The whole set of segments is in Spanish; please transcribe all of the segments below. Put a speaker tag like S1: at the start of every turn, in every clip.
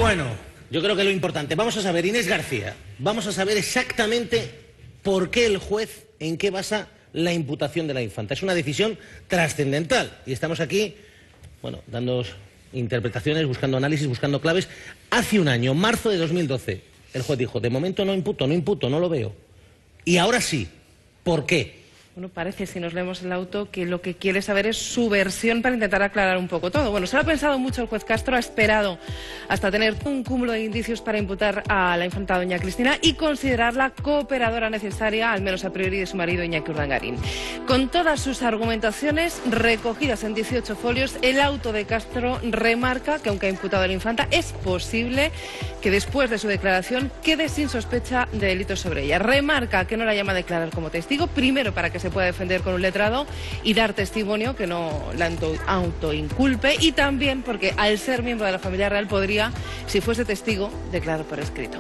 S1: Bueno, yo creo que lo importante, vamos a saber, Inés García, vamos a saber exactamente por qué el juez, en qué basa la imputación de la infanta. Es una decisión trascendental y estamos aquí, bueno, dando interpretaciones, buscando análisis, buscando claves. Hace un año, marzo de 2012, el juez dijo, de momento no imputo, no lo veo. Y ahora sí, ¿por qué?
S2: Bueno, parece, si nos leemos el auto, que lo que quiere saber es su versión para intentar aclarar un poco todo. Bueno, se lo ha pensado mucho el juez Castro, ha esperado hasta tener un cúmulo de indicios para imputar a la infanta doña Cristina y considerarla cooperadora necesaria, al menos a priori, de su marido Iñaki Urdangarín. Con todas sus argumentaciones recogidas en 18 folios, el auto de Castro remarca que, aunque ha imputado a la infanta, es posible que después de su declaración quede sin sospecha de delitos sobre ella. Remarca que no la llama a declarar como testigo, primero para que se pueda defender con un letrado y dar testimonio que no la autoinculpe, y también porque al ser miembro de la familia real podría, si fuese testigo, declarar por escrito.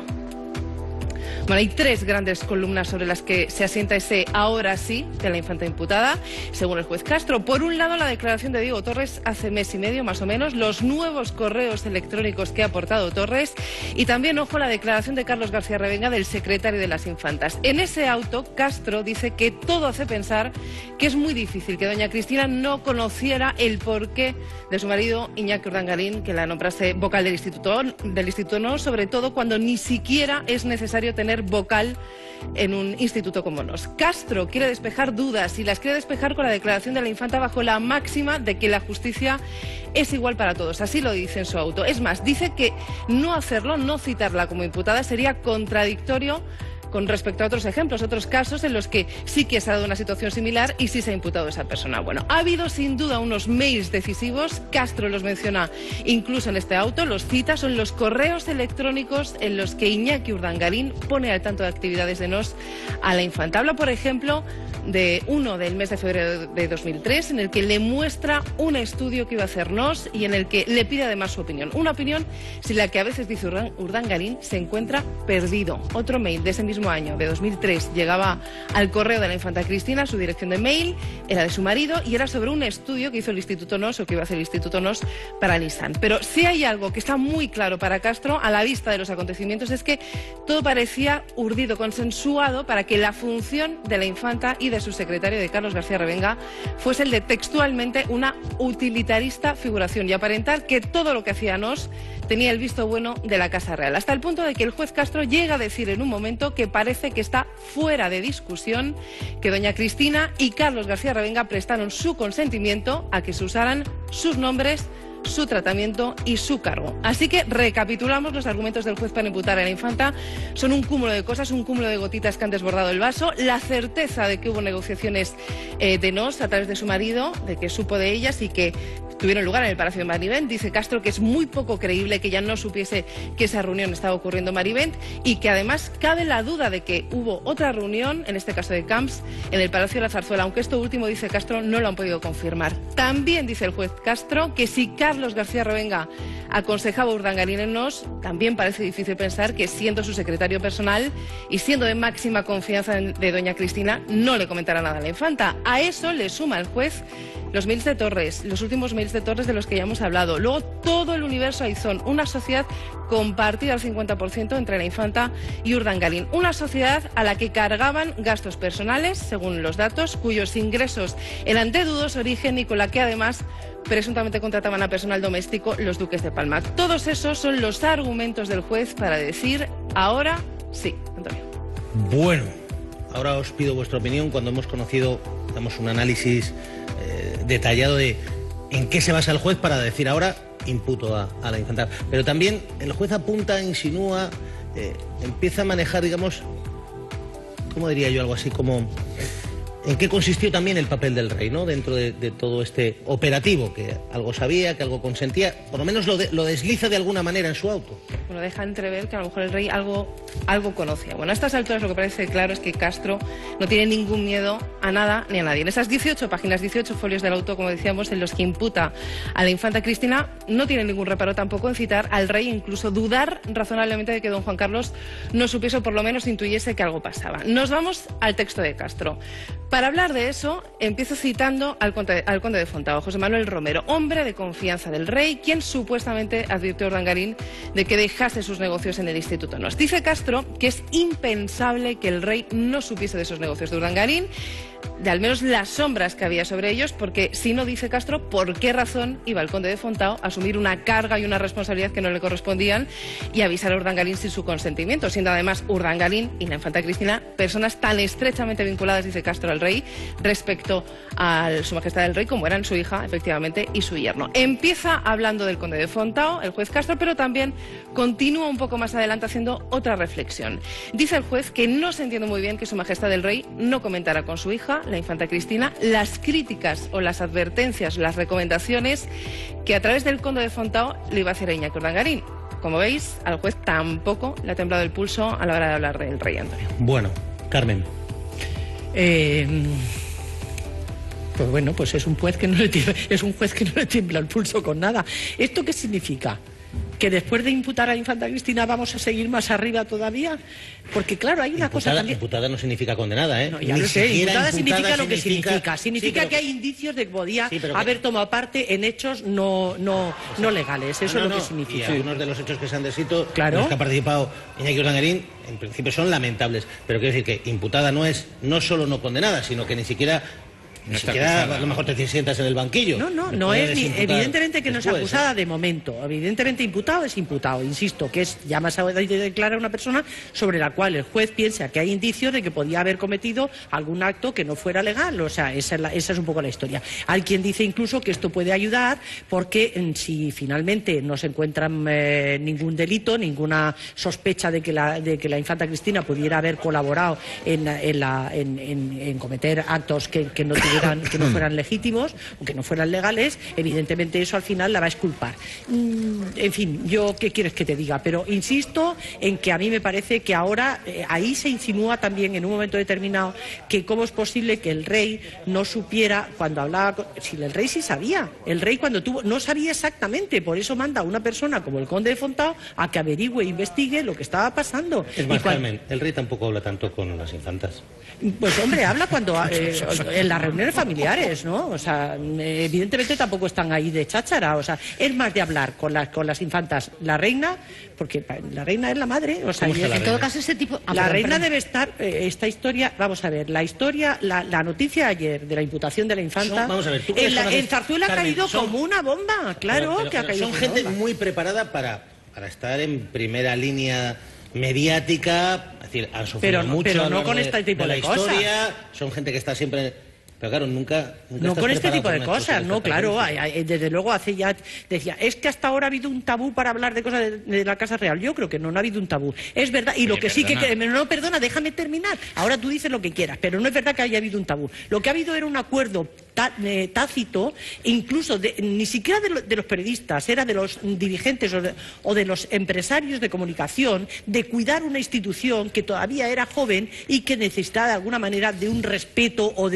S2: Bueno, hay tres grandes columnas sobre las que se asienta ese ahora sí de la infanta imputada, según el juez Castro. Por un lado, la declaración de Diego Torres hace mes y medio, más o menos, los nuevos correos electrónicos que ha aportado Torres y también, ojo, la declaración de Carlos García Revenga, del secretario de las infantas. En ese auto, Castro dice que todo hace pensar que es muy difícil que doña Cristina no conociera el porqué de su marido Iñaki Urdangarín, que la nombrase vocal del Instituto No, sobre todo cuando ni siquiera es necesario tener vocal en un instituto como NOS. Castro quiere despejar dudas y las quiere despejar con la declaración de la infanta bajo la máxima de que la justicia es igual para todos. Así lo dice en su auto. Es más, dice que no hacerlo, no citarla como imputada, sería contradictorio con respecto a otros ejemplos, otros casos en los que sí que se ha dado una situación similar y sí se ha imputado a esa persona. Bueno, ha habido sin duda unos mails decisivos, Castro los menciona incluso en este auto, los cita, son los correos electrónicos en los que Iñaki Urdangarín pone al tanto de actividades de NOS a la infanta. Habla, por ejemplo, de uno del mes de febrero de 2003, en el que le muestra un estudio que iba a hacer NOS y en el que le pide además su opinión. Una opinión sin la que a veces, dice Urdangarín, se encuentra perdido. Otro mail de ese mismo año, de 2003, llegaba al correo de la infanta Cristina, su dirección de mail era de su marido y era sobre un estudio que hizo el Instituto NOS o que iba a hacer el Instituto NOS para Nissan. Pero si hay algo que está muy claro para Castro a la vista de los acontecimientos es que todo parecía urdido, consensuado para que la función de la infanta y de su secretario, de Carlos García Revenga, fuese el de textualmente una utilitarista figuración y aparentar que todo lo que hacía NOS tenía el visto bueno de la Casa Real, hasta el punto de que el juez Castro llega a decir en un momento que parece que está fuera de discusión que doña Cristina y Carlos García Revenga prestaron su consentimiento a que se usaran sus nombres, su tratamiento y su cargo. Así que recapitulamos los argumentos del juez para imputar a la infanta. Son un cúmulo de cosas, un cúmulo de gotitas que han desbordado el vaso, la certeza de que hubo negociaciones de NOS a través de su marido, de que supo de ellas y que tuvieron lugar en el Palacio de Marivent. Dice Castro que es muy poco creíble que ella no supiese que esa reunión estaba ocurriendo en Marivent y que además cabe la duda de que hubo otra reunión, en este caso de Camps, en el Palacio de la Zarzuela, aunque esto último, dice Castro, no lo han podido confirmar. También dice el juez Castro que si Carlos García Revenga aconsejaba a Urdangarín en NOS, también parece difícil pensar que, siendo su secretario personal y siendo de máxima confianza de doña Cristina, no le comentara nada a la infanta. A eso le suma el juez los mails de Torres, los últimos mails de Torres de los que ya hemos hablado. Luego todo el universo Aizón, una sociedad compartida al 50% entre la infanta y Urdangarín. Una sociedad a la que cargaban gastos personales, según los datos, cuyos ingresos eran de dudoso origen y con la que además presuntamente contrataban a personal doméstico los duques de Palma. Todos esos son los argumentos del juez para decir ahora sí. Antonio.
S1: Bueno, ahora os pido vuestra opinión cuando hemos conocido, damos un análisis detallado de en qué se basa el juez para decir ahora imputo a la infanta. Pero también el juez apunta, insinúa, empieza a manejar, digamos, ¿cómo diría yo? Algo así como en qué consistió también el papel del rey, ¿no? Dentro de todo este operativo, que algo sabía, que algo consentía, por lo menos lo desliza de alguna manera en su auto.
S2: Bueno, deja entrever que a lo mejor el rey algo conocía. Bueno, a estas alturas lo que parece claro es que Castro no tiene ningún miedo a nada ni a nadie. En esas 18 páginas, 18 folios del auto, como decíamos, en los que imputa a la infanta Cristina, no tiene ningún reparo tampoco en citar al rey, incluso dudar razonablemente de que don Juan Carlos no supiese o por lo menos intuyese que algo pasaba. Nos vamos al texto de Castro. Para hablar de eso, empiezo citando al conde de Fontao, José Manuel Romero, hombre de confianza del rey, quien supuestamente advirtió a Urdangarín de que dejase sus negocios en el Instituto Nos. Dice Castro que es impensable que el rey no supiese de esos negocios de Urdangarín, de al menos las sombras que había sobre ellos, porque si no, dice Castro, ¿por qué razón iba el conde de Fontao a asumir una carga y una responsabilidad que no le correspondían y avisar a Urdangarín sin su consentimiento, siendo además Urdangarín y la infanta Cristina personas tan estrechamente vinculadas, dice Castro, al rey respecto a su majestad del rey, como eran su hija, efectivamente, y su yerno? Empieza hablando del conde de Fontao, el juez Castro, pero también continúa un poco más adelante haciendo otra reflexión. Dice el juez que no se entiende muy bien que su majestad del rey no comentara con su hija, la infanta Cristina, las críticas o las advertencias, las recomendaciones que a través del conde de Fontao le iba a hacer a Iñaki Urdangarín. Como veis, al juez tampoco le ha temblado el pulso a la hora de hablar del rey Antonio.
S1: Bueno, Carmen.
S3: Pues bueno, pues es un juez que no le tiembla el pulso con nada. ¿Esto qué significa? ¿Que después de imputar a la infanta Cristina vamos a seguir más arriba todavía? Porque claro, hay una cosa también...
S1: Imputada no significa condenada, ¿eh?
S3: No, ya lo sé, imputada significa lo que significa. Significa que hay indicios de que podía haber tomado parte en hechos no legales. Eso es lo que significa.
S1: Y algunos de los hechos que se han descrito,
S3: claro,
S1: en los que ha participado Iñaki Urdangarín, en principio son lamentables. Pero quiero decir que imputada no solo no condenada, sino que ni siquiera a lo mejor te sientas en el banquillo.
S3: No es evidentemente que no es acusada de momento. Evidentemente imputado es imputado. Insisto, que es ya más adelante declara una persona sobre la cual el juez piensa que hay indicios de que podía haber cometido algún acto que no fuera legal. O sea, esa es un poco la historia. Hay quien dice incluso que esto puede ayudar porque si finalmente no se encuentran ningún delito, ninguna sospecha de que la infanta Cristina pudiera haber colaborado en cometer actos que no fueran legítimos o que no fueran legales, evidentemente eso al final la va a exculpar. En fin, yo qué quieres que te diga, pero insisto en que a mí me parece que ahora ahí se insinúa también en un momento determinado que cómo es posible que el rey no supiera cuando hablaba, si el rey sí sabía, el rey cuando no sabía exactamente, por eso manda a una persona como el conde de Fontao a que averigüe e investigue lo que estaba pasando.
S1: Es más, Carmen, el rey tampoco habla tanto con las infantas.
S3: Pues hombre, habla cuando en las reuniones familiares, ¿no? O sea, evidentemente tampoco están ahí de cháchara, o sea, es más de hablar con las infantas la reina, porque la reina es la madre, o sea,
S4: en todo caso ese tipo...
S3: la reina debe estar, esta historia, vamos a ver, la noticia ayer de la imputación de la infanta,
S1: vamos a ver,
S3: en Zarzuela ha caído como una bomba, claro, que ha caído.
S1: Son gente muy preparada para estar en primera línea mediática, es decir, han sufrido mucho,
S3: pero no con este tipo de cosas.
S1: Historia, son gente que está siempre... Pero claro, nunca
S3: no con este tipo de cosas, no, claro, desde luego hace ya, decía, es que hasta ahora ha habido un tabú para hablar de cosas de la Casa Real. Yo creo que no ha habido un tabú. Es verdad, y lo que sí que... No, perdona, déjame terminar. Ahora tú dices lo que quieras, pero no es verdad que haya habido un tabú. Lo que ha habido era un acuerdo tácito, incluso ni siquiera de los periodistas, era de los dirigentes o de los empresarios de comunicación, de cuidar una institución que todavía era joven y que necesitaba de alguna manera de un respeto o de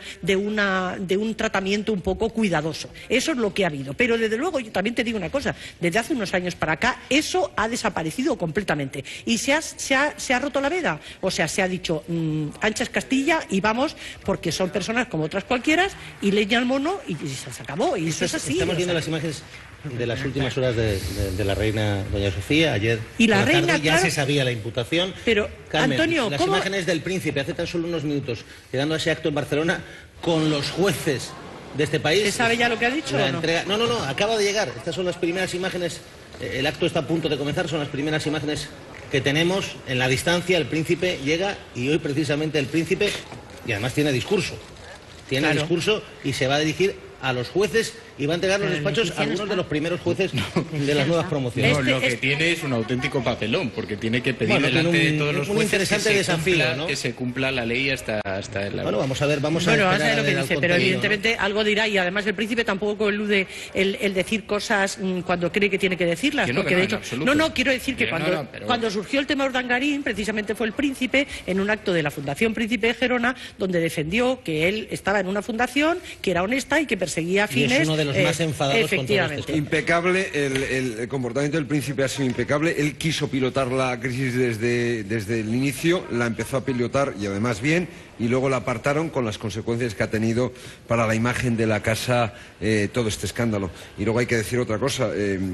S3: un tratamiento un poco cuidadoso. Eso es lo que ha habido. Pero desde luego, yo también te digo una cosa, desde hace unos años para acá, eso ha desaparecido completamente. Y se ha roto la veda. O sea, se ha dicho, ancha es Castilla y vamos, porque son personas como otras cualquiera, y leña al mono y se acabó. Y eso es así.
S1: Estamos viendo las imágenes de las últimas horas de la reina doña Sofía. Ayer
S3: y la reina,
S1: tarde, ya se sabía la imputación.
S3: Pero,
S1: Carmen,
S3: Antonio,
S1: las
S3: ¿cómo?
S1: Imágenes del príncipe hace tan solo unos minutos, llegando a ese acto en Barcelona con los jueces de este país.
S3: ¿Se sabe ya lo que ha dicho?
S1: La entrega... No, acaba de llegar. Estas son las primeras imágenes. El acto está a punto de comenzar, son las primeras imágenes que tenemos en la distancia. El príncipe llega y hoy precisamente el príncipe, y además tiene discurso. Tiene discurso y se va a dirigir a los jueces y va a entregar los despachos a algunos de los primeros jueces de las nuevas promociones.
S5: Lo que tiene es un auténtico papelón, porque tiene que pedir delante de todos los jueces que se cumpla la ley hasta el...
S1: Bueno, vamos a ver
S3: lo que dice, pero evidentemente algo dirá, y además el príncipe tampoco elude el decir cosas cuando cree que tiene que decirlas, porque de hecho... quiero decir que cuando surgió el tema Urdangarín, precisamente fue el príncipe en un acto de la Fundación Príncipe de Gerona, donde defendió que él estaba en una fundación que era honesta y que perseguía fines
S1: de los más enfadados con todo esto.
S4: Impecable, el comportamiento del príncipe ha sido impecable. Él quiso pilotar la crisis desde el inicio, la empezó a pilotar y además bien, y luego la apartaron con las consecuencias que ha tenido para la imagen de la casa todo este escándalo. Y luego hay que decir otra cosa,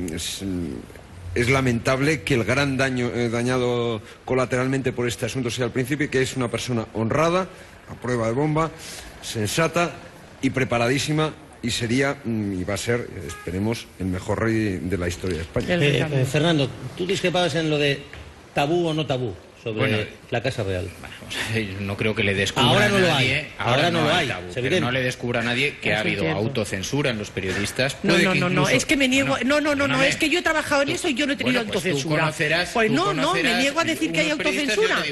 S4: es lamentable que el gran dañado colateralmente por este asunto sea el príncipe, que es una persona honrada, a prueba de bomba, sensata y preparadísima, y sería, y va a ser, esperemos, el mejor rey de la historia de España.
S1: Fernando, ¿tú discrepabas en lo de tabú o no tabú sobre la Casa Real?
S5: No creo que le descubra a nadie.
S1: Ahora no lo hay.
S5: Pero no le descubra a nadie que ha habido autocensura en los periodistas.
S3: No, es que me niego. No, es que yo he trabajado en eso y yo no he tenido autocensura. Pues no, me niego a decir que hay autocensura.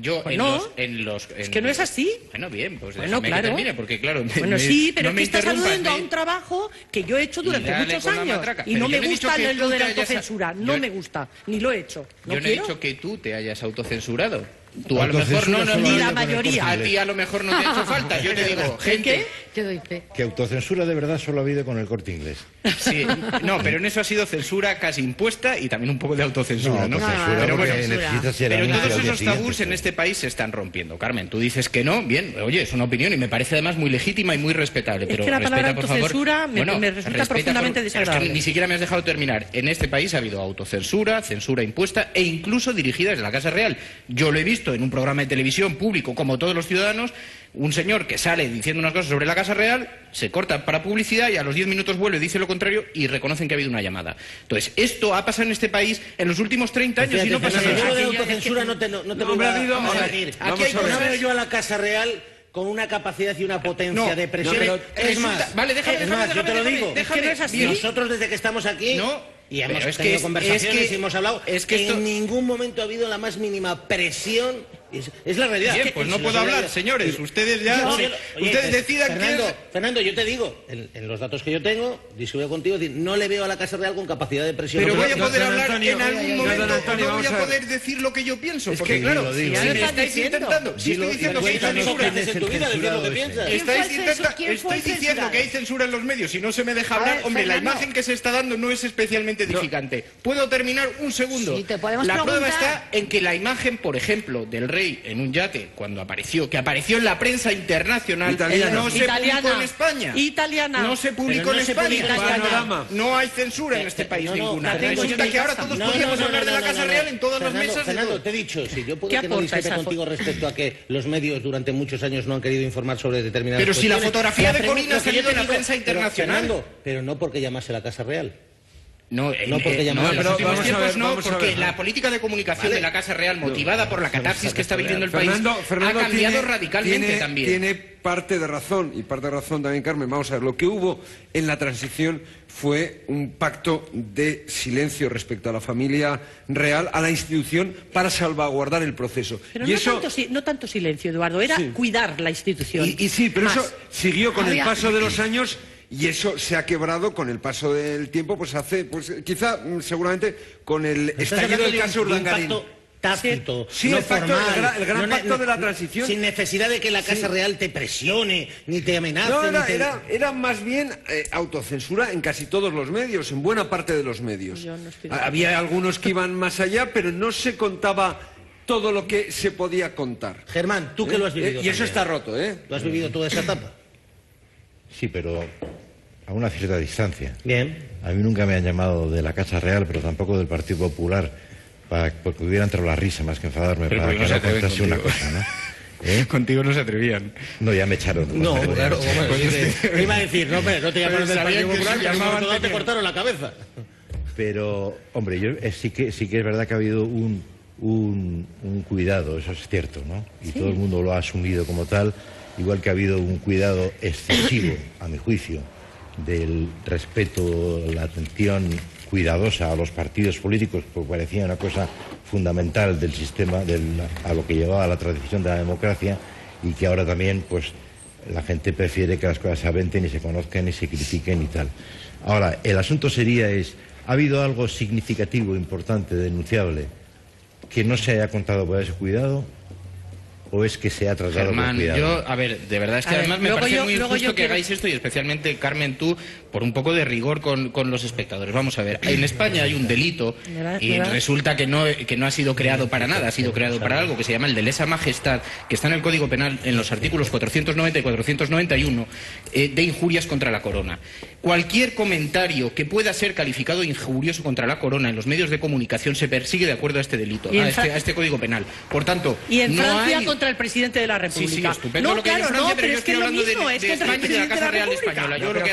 S3: Es que no es así.
S5: Bueno, bien, pues
S3: déjame que
S5: termine, porque claro...
S3: Bueno, sí, pero es que estás aludiendo a un trabajo que yo he hecho durante muchos años y no me gusta lo de la autocensura. No me gusta, ni lo he hecho.
S5: Yo no he dicho que tú te hayas autocensurado. Tú a lo mejor no,
S3: ni la mayoría.
S5: A ti a lo mejor no te ha hecho falta. Yo te digo, gente...
S3: Yo doy fe.
S6: Que autocensura de verdad solo ha habido con el Corte Inglés.
S5: Sí, no, pero en eso ha sido censura casi impuesta y también un poco de autocensura, ¿no?
S6: Pero
S5: todos esos tabús en este país se están rompiendo. Carmen, tú dices que no, bien, oye, es una opinión y me parece además muy legítima y muy respetable. Pero
S3: es que la palabra
S5: respeta, por
S3: autocensura
S5: favor.
S3: me resulta profundamente desagradable.
S5: Es que ni siquiera me has dejado terminar. En este país ha habido autocensura, censura impuesta e incluso dirigida desde la Casa Real. Yo lo he visto en un programa de televisión público, como todos los ciudadanos, un señor que sale diciendo unas cosas sobre la Casa Real, se corta para publicidad y a los 10 minutos vuelve y dice lo contrario y reconocen que ha habido una llamada. Entonces, esto ha pasado en este país en los últimos 30 años y no pasa nada.
S1: Yo de autocensura no te voy a decir. Aquí no veo yo a la Casa Real con una capacidad y una potencia de presión. Es más, yo te lo digo.
S3: Es que no es así.
S1: Nosotros desde que estamos aquí... Y hemos tenido conversaciones y hemos hablado. En ningún momento ha habido la más mínima presión. Es la realidad.
S5: Bien, pues no puedo hablar, señores. Ustedes ya... ustedes decidan
S1: Fernando, yo te digo, en los datos que yo tengo, discuto contigo, no le veo a la Casa Real con capacidad de presión.
S5: Pero voy a poder hablar en algún momento, no voy a poder decir lo que yo pienso. Porque claro, si me estáis intentando... Si estoy diciendo que hay censura... Estoy diciendo que hay censura en los medios y no se me deja hablar. Hombre, la imagen que se está dando no es especialmente edificante. ¿Puedo terminar un segundo? La prueba está en que la imagen, por ejemplo, del rey en un yate, cuando apareció, que apareció en la prensa internacional, no se publicó en España. No se publicó en España. No hay censura en este país ninguna. Resulta que ahora todos podríamos hablar de la Casa Real en todas las mesas.
S1: Fernando, te he dicho, si yo puedo que no discrepe contigo respecto a que los medios durante muchos años no han querido informar sobre determinadas
S5: cuestiones. Pero si la fotografía de Corina ha salido en la prensa internacional.
S1: Pero no porque llamase la Casa Real.
S5: Porque la política de comunicación de la Casa Real, motivada por la catarsis que está viviendo el país, ha cambiado radicalmente también.
S4: Tiene parte de razón, y parte de razón también, Carmen. Vamos a ver, lo que hubo en la transición fue un pacto de silencio respecto a la familia real, a la institución, para salvaguardar el proceso.
S3: Pero no tanto silencio, Eduardo, era cuidar la institución.
S4: Y sí, pero eso siguió con el paso de los años. Y eso se ha quebrado con el paso del tiempo, seguramente, con el estallido del caso Urdangarín.
S1: Tácito,
S4: sí, el gran pacto de la transición.
S1: Sin necesidad de que la Casa Real te presione, ni te amenace.
S4: Era más bien autocensura en casi todos los medios, en buena parte de los medios. Había algunos que iban más allá, pero no se contaba todo lo que se podía contar.
S1: Germán, tú que lo has vivido.
S4: Y eso está roto, ¿eh?
S1: ¿Lo has vivido toda esa etapa?
S6: Sí, pero a una cierta distancia.
S1: Bien.
S6: A mí nunca me han llamado de la Casa Real, pero tampoco del Partido Popular, porque hubiera entrado la risa más que enfadarme,
S5: pero
S6: para que no contase una cosa, ¿no?
S5: Contigo no se atrevían.
S6: No, ya me echaron.
S1: No, claro. Me iba a decir, no te llamaron del Partido Popular, y te cortaron la cabeza.
S6: Pero, hombre, sí que es verdad que ha habido un cuidado, eso es cierto, ¿no? Y todo el mundo lo ha asumido como tal. Igual que ha habido un cuidado excesivo, a mi juicio, del respeto, la atención cuidadosa a los partidos políticos, porque parecía una cosa fundamental del sistema, a lo que llevaba la tradición de la democracia, y que ahora también, pues, la gente prefiere que las cosas se aventen y se conozcan y se critiquen y tal. Ahora, el asunto ¿ha habido algo significativo, importante, denunciable, que no se haya contado por ese cuidado? ¿O es que se ha tratado con cuidado?
S5: De verdad es que además me parece muy injusto que hagáis esto, y especialmente, Carmen, tú, por un poco de rigor con los espectadores. Vamos a ver, en España hay un delito y resulta que no ha sido creado para nada, ha sido creado para algo que se llama el de lesa majestad, que está en el Código Penal en los artículos 490 y 491 de injurias contra la corona. Cualquier comentario que pueda ser calificado de injurioso contra la corona en los medios de comunicación se persigue de acuerdo a este delito, a este Código Penal. Por tanto,
S3: y en Francia contra el presidente de la República.
S5: Sí, estupendo lo que hay en Francia, pero yo estoy hablando de España y de la Casa Real Española. Yo lo que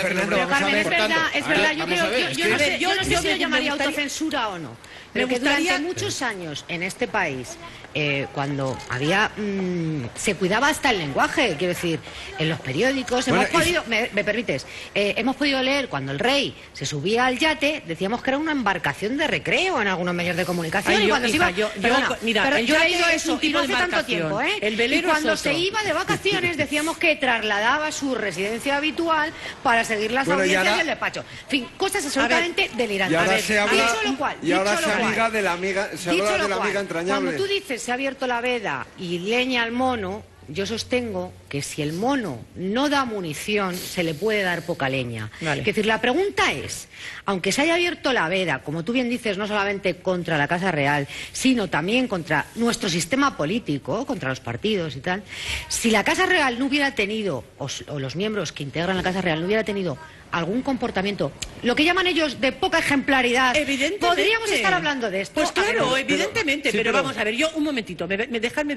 S7: es verdad, yo no sé si lo llamaría autocensura o no. Pero que durante muchos años en este país, cuando había se cuidaba hasta el lenguaje, quiero decir, en los periódicos hemos podido, me permites, hemos podido leer cuando el rey se subía al yate, decíamos que era una embarcación de recreo en algunos medios de comunicación. Y cuando se iba, yo he leído eso y no hace tanto tiempo, y cuando se iba de vacaciones decíamos que trasladaba su residencia habitual para seguir las audiencias del despacho. En fin, cosas absolutamente delirantes.
S4: Y ahora se habla, y ahora se habla de la amiga, se habla de la amiga entrañable.
S7: Cuando tú dices se ha abierto la veda y leña al mono, yo sostengo que si el mono no da munición, se le puede dar poca leña. Es decir, la pregunta es, aunque se haya abierto la veda, como tú bien dices, no solamente contra la Casa Real, sino también contra nuestro sistema político, contra los partidos y tal, si la Casa Real no hubiera tenido, o los miembros que integran la Casa Real no hubiera tenido algún comportamiento, lo que llaman ellos de poca ejemplaridad, podríamos estar hablando de esto.
S3: Pues claro, evidentemente, pero vamos a ver, yo un momentito, dejarme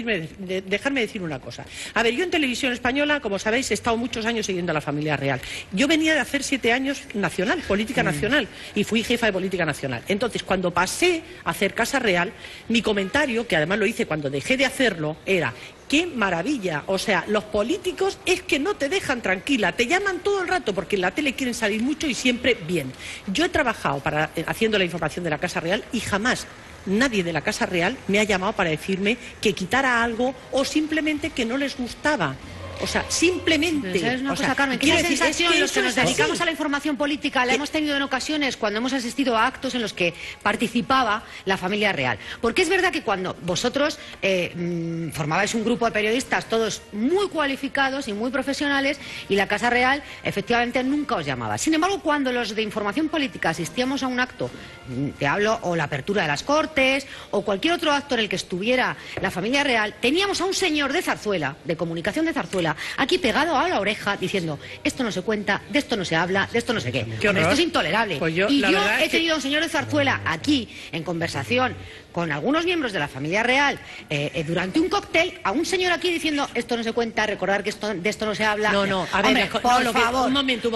S3: decir una cosa. A ver, yo en Televisión Española, como sabéis, he estado muchos años siguiendo a la familia real. Yo venía de hacer 7 años nacional, política nacional, y fui jefa de política nacional. Entonces, cuando pasé a hacer Casa Real, mi comentario, que además lo hice cuando dejé de hacerlo, era: ¡qué maravilla! O sea, los políticos es que no te dejan tranquila, te llaman todo el rato porque en la tele quieren salir mucho y siempre bien. Yo he trabajado haciendo la información de la Casa Real y jamás nadie de la Casa Real me ha llamado para decirme que quitara algo o simplemente que no les gustaba. O sea, simplemente...
S7: ¿Sabes una cosa, Carmen? ¿Qué sensación los que nos dedicamos a la información política la hemos tenido en ocasiones cuando hemos asistido a actos en los que participaba la familia real? Porque es verdad que cuando vosotros formabais un grupo de periodistas, todos muy cualificados y muy profesionales, y la Casa Real efectivamente nunca os llamaba. Sin embargo, cuando los de información política asistíamos a un acto, te hablo, o la apertura de las Cortes, o cualquier otro acto en el que estuviera la familia real, teníamos a un señor de Zarzuela, de comunicación de Zarzuela, aquí pegado a la oreja diciendo: esto no se cuenta, de esto no se habla, de esto no sé qué. Esto es intolerable.
S3: Pues
S7: yo he tenido a un señor de Zarzuela aquí en conversación con algunos miembros de la familia real durante un cóctel, a un señor aquí diciendo: esto no se cuenta, recordar que de esto no se habla.
S3: No, a ver, por favor. Un momento.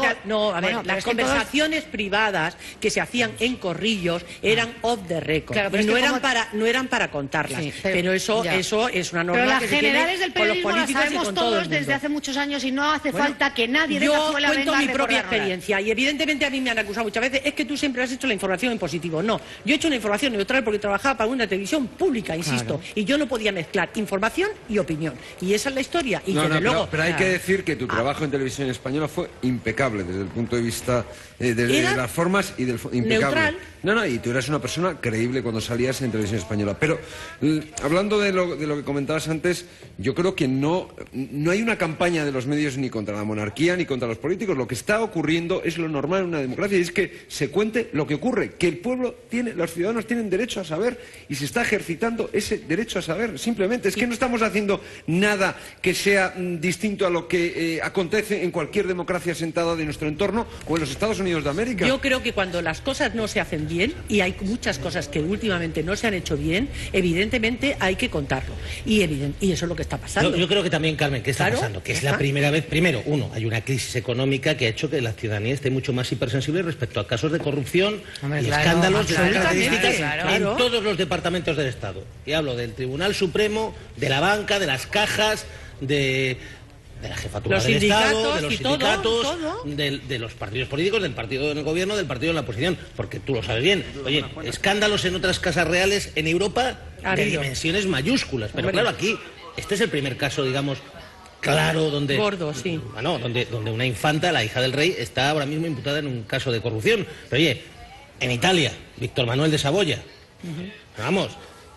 S3: Las conversaciones privadas que se hacían en corrillos eran off the record. Claro, pero no eran para contarlas. Sí, pero eso es una norma.
S7: Pero las generales del periodismo las sabemos todos desde hace muchos años y no hace falta que nadie de Zarzuela venga a
S3: Yo cuento mi propia experiencia y evidentemente a mí me han acusado muchas veces: es que tú siempre has hecho la información en positivo. No, yo he hecho una información neutral porque trabajaba para una televisión pública, insisto, y yo no podía mezclar información y opinión. Y esa es la historia. Y
S4: pero hay que decir que tu trabajo en Televisión Española fue impecable desde el punto de vista de las formas y del impecable.
S3: Neutral.
S4: Y tú eras una persona creíble cuando salías en Televisión Española. Pero hablando de lo que comentabas antes, yo creo que no hay una campaña de los medios ni contra la monarquía ni contra los políticos. Lo que está ocurriendo es lo normal en una democracia, y es que se cuente lo que ocurre, que el pueblo los ciudadanos tienen derecho a saber, y se está ejercitando ese derecho a saber. Simplemente es que no estamos haciendo nada que sea distinto a lo que acontece en cualquier democracia sentada de nuestro entorno o en los Estados Unidos de América.
S3: Yo creo que cuando las cosas no se hacen bien, y hay muchas cosas que últimamente no se han hecho bien, evidentemente hay que contarlo. Y eso es lo que está pasando.
S1: Yo creo que también, Carmen, ¿qué está pasando? Que es la primera vez, primero, hay una crisis económica que ha hecho que la ciudadanía esté mucho más hipersensible respecto a casos de corrupción y escándalos de las características en todos los departamentos del Estado. Y hablo del Tribunal Supremo, de la banca, de las cajas, de la jefatura del Estado, de los sindicatos, de los partidos políticos, del partido en el gobierno, del partido en la oposición, porque tú lo sabes bien. Oye, escándalos en otras casas reales en Europa de dimensiones mayúsculas, pero claro, aquí este es el primer caso, digamos, claro, donde
S3: gordo, sí.
S1: Donde una infanta, la hija del rey, está ahora mismo imputada en un caso de corrupción. Pero oye, en Italia, Víctor Manuel de Saboya, vamos,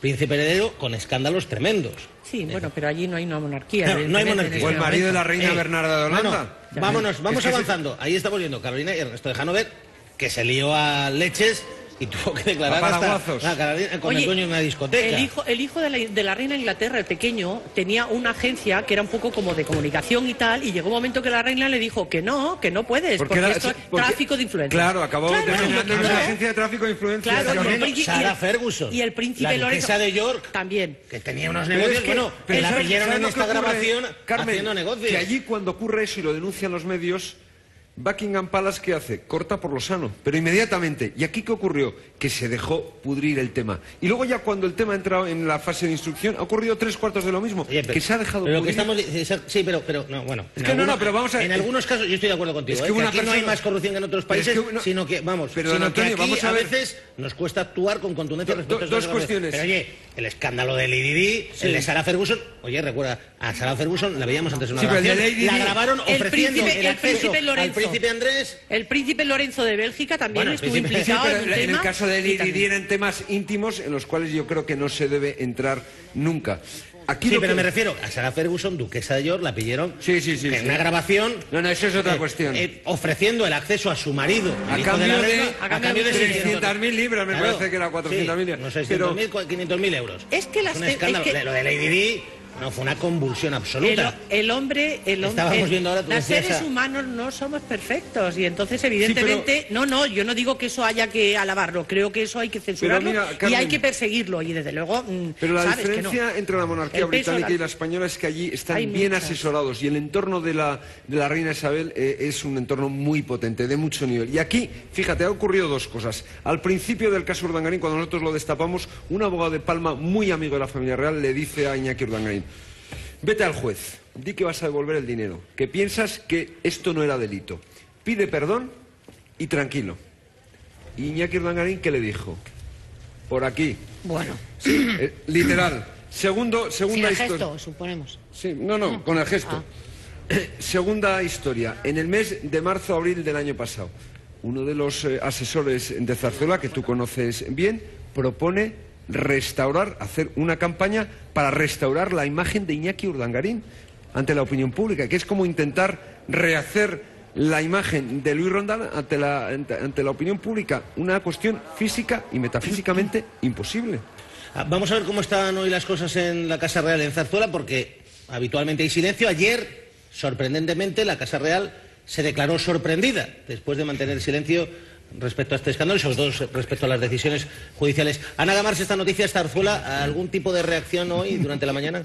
S1: príncipe heredero con escándalos tremendos.
S3: Sí, bueno, pero allí no hay una monarquía.
S1: Claro, no hay monarquía.
S4: O el marido de la reina Bernarda de Holanda.
S1: Vamos vamos ahí estamos viendo Carolina y Ernesto de Hannover, que se lió a leches y tuvo que declarar con el dueño de una discoteca.
S3: El hijo de la reina de Inglaterra, el pequeño, tenía una agencia que era un poco como de comunicación y tal, y llegó un momento que la reina le dijo que no puedes, porque esto es tráfico de influencia.
S4: Claro, acabó terminando en una agencia de tráfico de influencia.
S1: Claro, Sarah Ferguson.
S3: Y el príncipe
S1: la duquesa de York
S3: también.
S1: Que tenía unos negocios, que la pillaron en esta grabación haciendo negocios.
S4: Que allí cuando ocurre eso y lo denuncian los medios, Buckingham Palace, ¿qué hace? Corta por lo sano, pero inmediatamente. ¿Y aquí qué ocurrió? Que se dejó pudrir el tema. Y luego ya cuando el tema ha entrado en la fase de instrucción, ha ocurrido 3/4 de lo mismo.
S1: Oye,
S4: que se ha dejado
S1: pero
S4: pudrir.
S1: Sí, pero no, bueno.
S4: Es que pero vamos a ver.
S1: En algunos casos, yo estoy de acuerdo contigo, que aquí no hay más corrupción que en otros países, sino que, Antonio, que aquí a veces nos cuesta actuar con contundencia respecto a
S4: dos cuestiones.
S1: Pero oye, el escándalo de Lady Di, el de Sarah Ferguson, oye, recuerda, a Sarah Ferguson la veíamos antes en una grabación, la grabaron ofreciendo el acceso al príncipe Andrés.
S3: El príncipe Lorenzo de Bélgica también estuvo implicado en un tema.
S4: En el caso de Lady eran temas íntimos en los cuales yo creo que no se debe entrar nunca. Aquí
S1: pero me refiero a Sarah Ferguson, duquesa de York, la pillaron en una grabación.
S4: No, eso es otra cuestión.
S1: Ofreciendo el acceso a su marido,
S4: a cambio de 600.000 libras, me parece que era 400.000 libras.
S1: No, 600.000, 500.000 euros.
S3: Es que
S1: un escándalo. Lo de Lady Di no fue una convulsión absoluta.
S3: El hombre,
S1: estábamos viendo ahora,
S3: los seres humanos no somos perfectos y entonces evidentemente yo no digo que eso haya que alabarlo, creo que eso hay que censurarlo y hay que perseguirlo y desde luego
S4: pero la diferencia entre la monarquía británica y la española es que allí están bien asesorados y el entorno de la reina Isabel es un entorno muy potente, de mucho nivel. Y aquí, fíjate, ha ocurrido dos cosas. Al principio del caso Urdangarín, cuando nosotros lo destapamos, un abogado de Palma muy amigo de la familia real le dice a Iñaki Urdangarín: vete al juez, di que vas a devolver el dinero, que piensas que esto no era delito. Pide perdón y tranquilo. Y Iñaki Urdangarín, ¿qué le dijo? Por aquí.
S7: Bueno.
S4: Sí, literal. Segunda
S7: historia.
S4: gesto,
S7: suponemos.
S4: Sí, con el gesto. Segunda historia. En el mes de marzo-abril del año pasado, uno de los asesores de Zarzuela, que tú conoces bien, propone hacer una campaña para restaurar la imagen de Iñaki Urdangarín ante la opinión pública, que es como intentar rehacer la imagen de Luis Rondán ante la opinión pública, una cuestión física y metafísicamente imposible.
S1: Vamos a ver cómo están hoy las cosas en la Casa Real en Zarzuela, porque habitualmente hay silencio. Ayer, sorprendentemente, la Casa Real se declaró sorprendida después de mantener silencio respecto a este escándalo y sobre todo respecto a las decisiones judiciales. Ana Gamars, esta noticia, Zarzuela, ¿algún tipo de reacción hoy durante la mañana?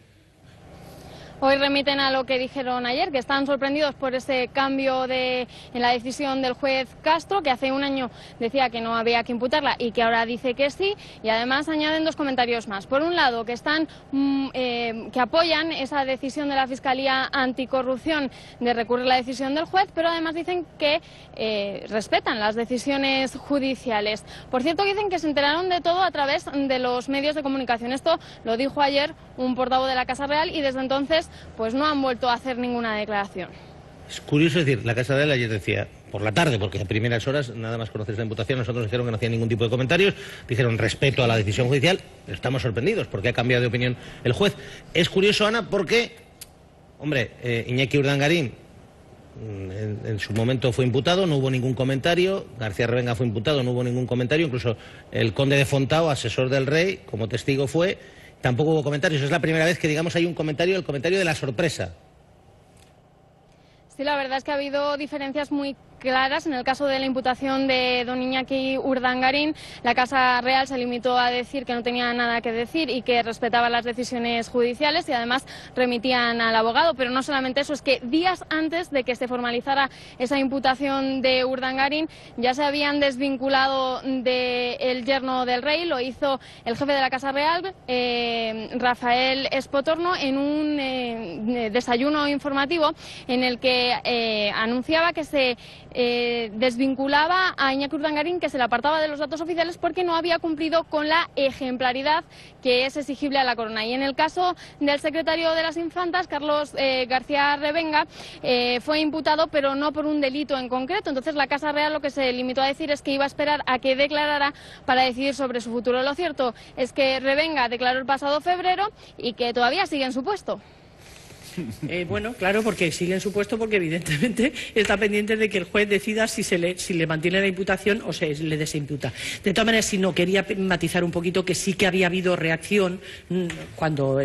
S8: Hoy remiten a lo que dijeron ayer, que están sorprendidos por ese cambio en la decisión del juez Castro, que hace un año decía que no había que imputarla y que ahora dice que sí, y además añaden dos comentarios más. Por un lado, que que apoyan esa decisión de la Fiscalía Anticorrupción de recurrir la decisión del juez, pero además dicen que respetan las decisiones judiciales. Por cierto, dicen que se enteraron de todo a través de los medios de comunicación. Esto lo dijo ayer un portavoz de la Casa Real y desde entonces pues no han vuelto a hacer ninguna declaración.
S1: Es curioso, decir, la Casa Real ayer decía, por la tarde, porque a primeras horas, nada más conocer la imputación, nosotros dijeron que no hacían ningún tipo de comentarios, dijeron respeto a la decisión judicial, pero estamos sorprendidos porque ha cambiado de opinión el juez. Es curioso, Ana, porque, hombre, Iñaki Urdangarín en su momento fue imputado, no hubo ningún comentario, García Revenga fue imputado, no hubo ningún comentario, incluso el conde de Fontao, asesor del rey, como testigo fue, tampoco hubo comentarios. Es la primera vez que, digamos, hay un comentario, el comentario de la sorpresa.
S8: Sí, la verdad es que ha habido diferencias muy claras. En el caso de la imputación de don Iñaki Urdangarín, la Casa Real se limitó a decir que no tenía nada que decir y que respetaba las decisiones judiciales y además remitían al abogado. Pero no solamente eso, es que días antes de que se formalizara esa imputación de Urdangarín ya se habían desvinculado del yerno del rey. Lo hizo el jefe de la Casa Real, Rafael Espotorno, en un desayuno informativo en el que anunciaba que se desvinculaba a Iñaki Urdangarín, que se le apartaba de los datos oficiales porque no había cumplido con la ejemplaridad que es exigible a la corona. Y en el caso del secretario de las Infantas, Carlos García Revenga, fue imputado, pero no por un delito en concreto. Entonces la Casa Real lo que se limitó a decir es que iba a esperar a que declarara para decidir sobre su futuro. Lo cierto es que Revenga declaró el pasado febrero y que todavía sigue en su puesto.
S3: Bueno, claro, porque sigue en su puesto porque evidentemente está pendiente de que el juez decida si le mantiene la imputación o se le desimputa. De todas maneras, si no, quería matizar un poquito que sí que había habido reacción cuando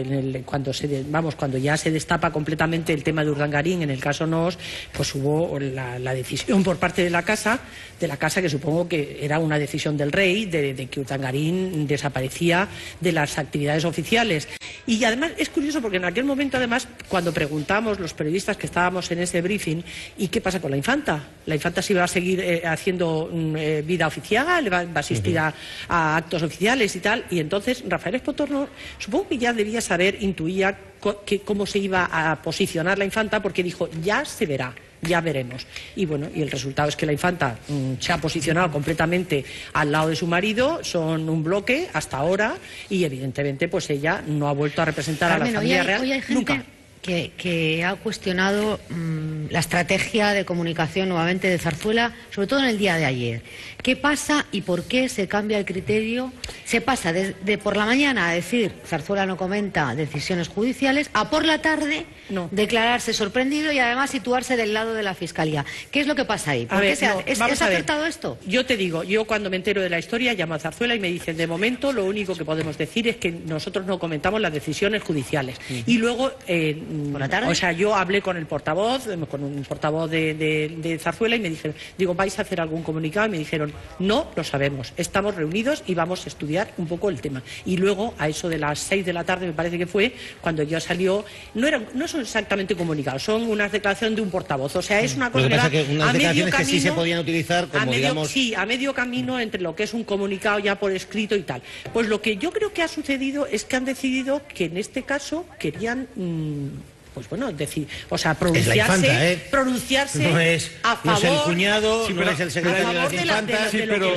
S3: ya se destapa completamente el tema de Urdangarín, en el caso Noos, pues hubo la decisión por parte de la casa, que supongo que era una decisión del rey, de que Urdangarín desaparecía de las actividades oficiales. Y además es curioso porque en aquel momento, además, cuando preguntamos los periodistas que estábamos en ese briefing, ¿y qué pasa con la infanta? ¿La infanta sí va a seguir haciendo vida oficial? ¿Va a asistir a actos oficiales y tal? Y entonces Rafael Espotorno, supongo que ya debía saber, intuía cómo se iba a posicionar la infanta, porque dijo, ya se verá. Ya veremos. Y bueno, y el resultado es que la infanta se ha posicionado completamente al lado de su marido, son un bloque hasta ahora, y evidentemente pues ella no ha vuelto a representar a la familia real
S7: hoy hay gente
S3: nunca.
S7: Que ha cuestionado la estrategia de comunicación nuevamente de Zarzuela, sobre todo en el día de ayer. ¿Qué pasa y por qué se cambia el criterio? Se pasa de por la mañana a decir Zarzuela no comenta decisiones judiciales, a por la tarde declararse sorprendido y además situarse del lado de la Fiscalía. ¿Qué es lo que pasa ahí? ¿Por qué ¿Es acertado esto?
S3: Yo te digo, yo cuando me entero de la historia llamo a Zarzuela y me dicen, de momento lo único que podemos decir es que nosotros no comentamos las decisiones judiciales. Y luego
S7: ¿por la tarde?
S3: O sea, yo hablé con el portavoz, con un portavoz de Zarzuela y me dijeron, digo, ¿vais a hacer algún comunicado? Y me dijeron, no lo sabemos, estamos reunidos y vamos a estudiar un poco el tema. Y luego, a eso de las 6 de la tarde, me parece que fue, cuando ya salió, no son exactamente comunicados, son una declaración de un portavoz. O sea, es una cosa
S1: que unas declaraciones que sí se podían utilizar como, digamos...
S3: Sí, a medio camino entre lo que es un comunicado ya por escrito y tal. Pues lo que yo creo que ha sucedido es que han decidido que en este caso querían... pues bueno, decir, o sea, pronunciarse
S1: no es,
S3: a favor...
S1: No es el cuñado, no es el secretario de las Infantas...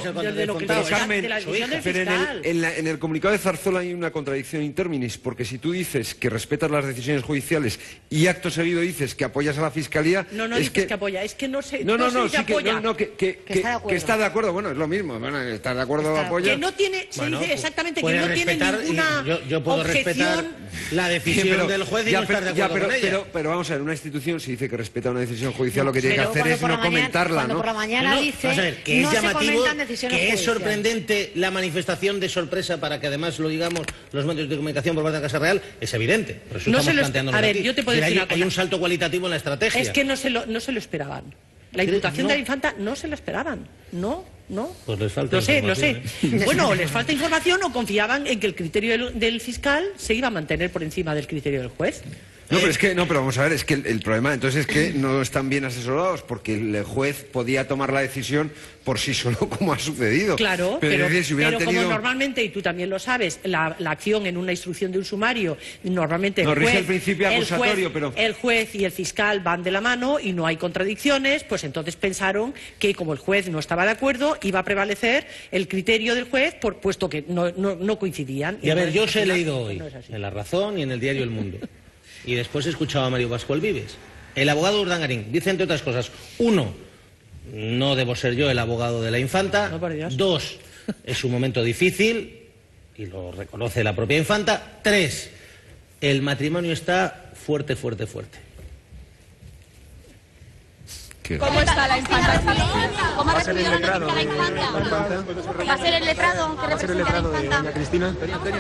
S4: En el comunicado de Zarzuela hay una contradicción in terminis, porque si tú dices que respetas las decisiones judiciales y acto seguido dices que apoyas a la Fiscalía...
S3: No dices que apoya, es que no sé...
S4: Que está de acuerdo, bueno, es lo mismo, bueno, estar de acuerdo o apoya...
S3: Que no tiene, se dice exactamente que no tiene ninguna
S1: yo puedo respetar la decisión del juez y no estar de acuerdo con ella.
S4: Pero vamos a ver, una institución si dice que respeta una decisión judicial, lo que tiene que hacer es no comentarla, ¿no?
S7: Por la mañana dice,
S1: que es
S7: no
S1: llamativo,
S7: se decisiones
S1: que es
S7: judiciales.
S1: sorprendente la manifestación de sorpresa para que además lo digamos los medios de comunicación por parte de la Casa Real, es evidente. Por eso estamos planteándolo aquí.
S3: Yo te puedo decir
S1: hay un salto cualitativo en la estrategia.
S3: Es que no se lo esperaban. La imputación de la infanta no se la esperaban. No.
S1: Pues les falta
S3: lo sé. Bueno, les falta información o confiaban en que el criterio del fiscal se iba a mantener por encima del criterio del juez.
S4: Pero vamos a ver, es que el problema entonces es que no están bien asesorados, porque el juez podía tomar la decisión por sí solo, como ha sucedido.
S3: Claro, pero como normalmente, y tú también lo sabes, la acción en una instrucción de un sumario, normalmente el juez y el fiscal van de la mano y no hay contradicciones, pues entonces pensaron que como el juez no estaba de acuerdo, iba a prevalecer el criterio del juez, puesto que no coincidían.
S1: Y a ver, yo os he leído hoy en La Razón y en el diario El Mundo. Y después he escuchado a Mario Pascual Vives. El abogado de Urdangarín dice, entre otras cosas, 1, no debo ser yo el abogado de la infanta. 2, es un momento difícil, y lo reconoce la propia infanta. 3, el matrimonio está fuerte.
S8: ¿Cómo está la infanta?
S9: ¿Cómo ha recibido la noticia la infanta? ¿Va a ser el letrado que representa a la infanta?
S10: Doña Cristina.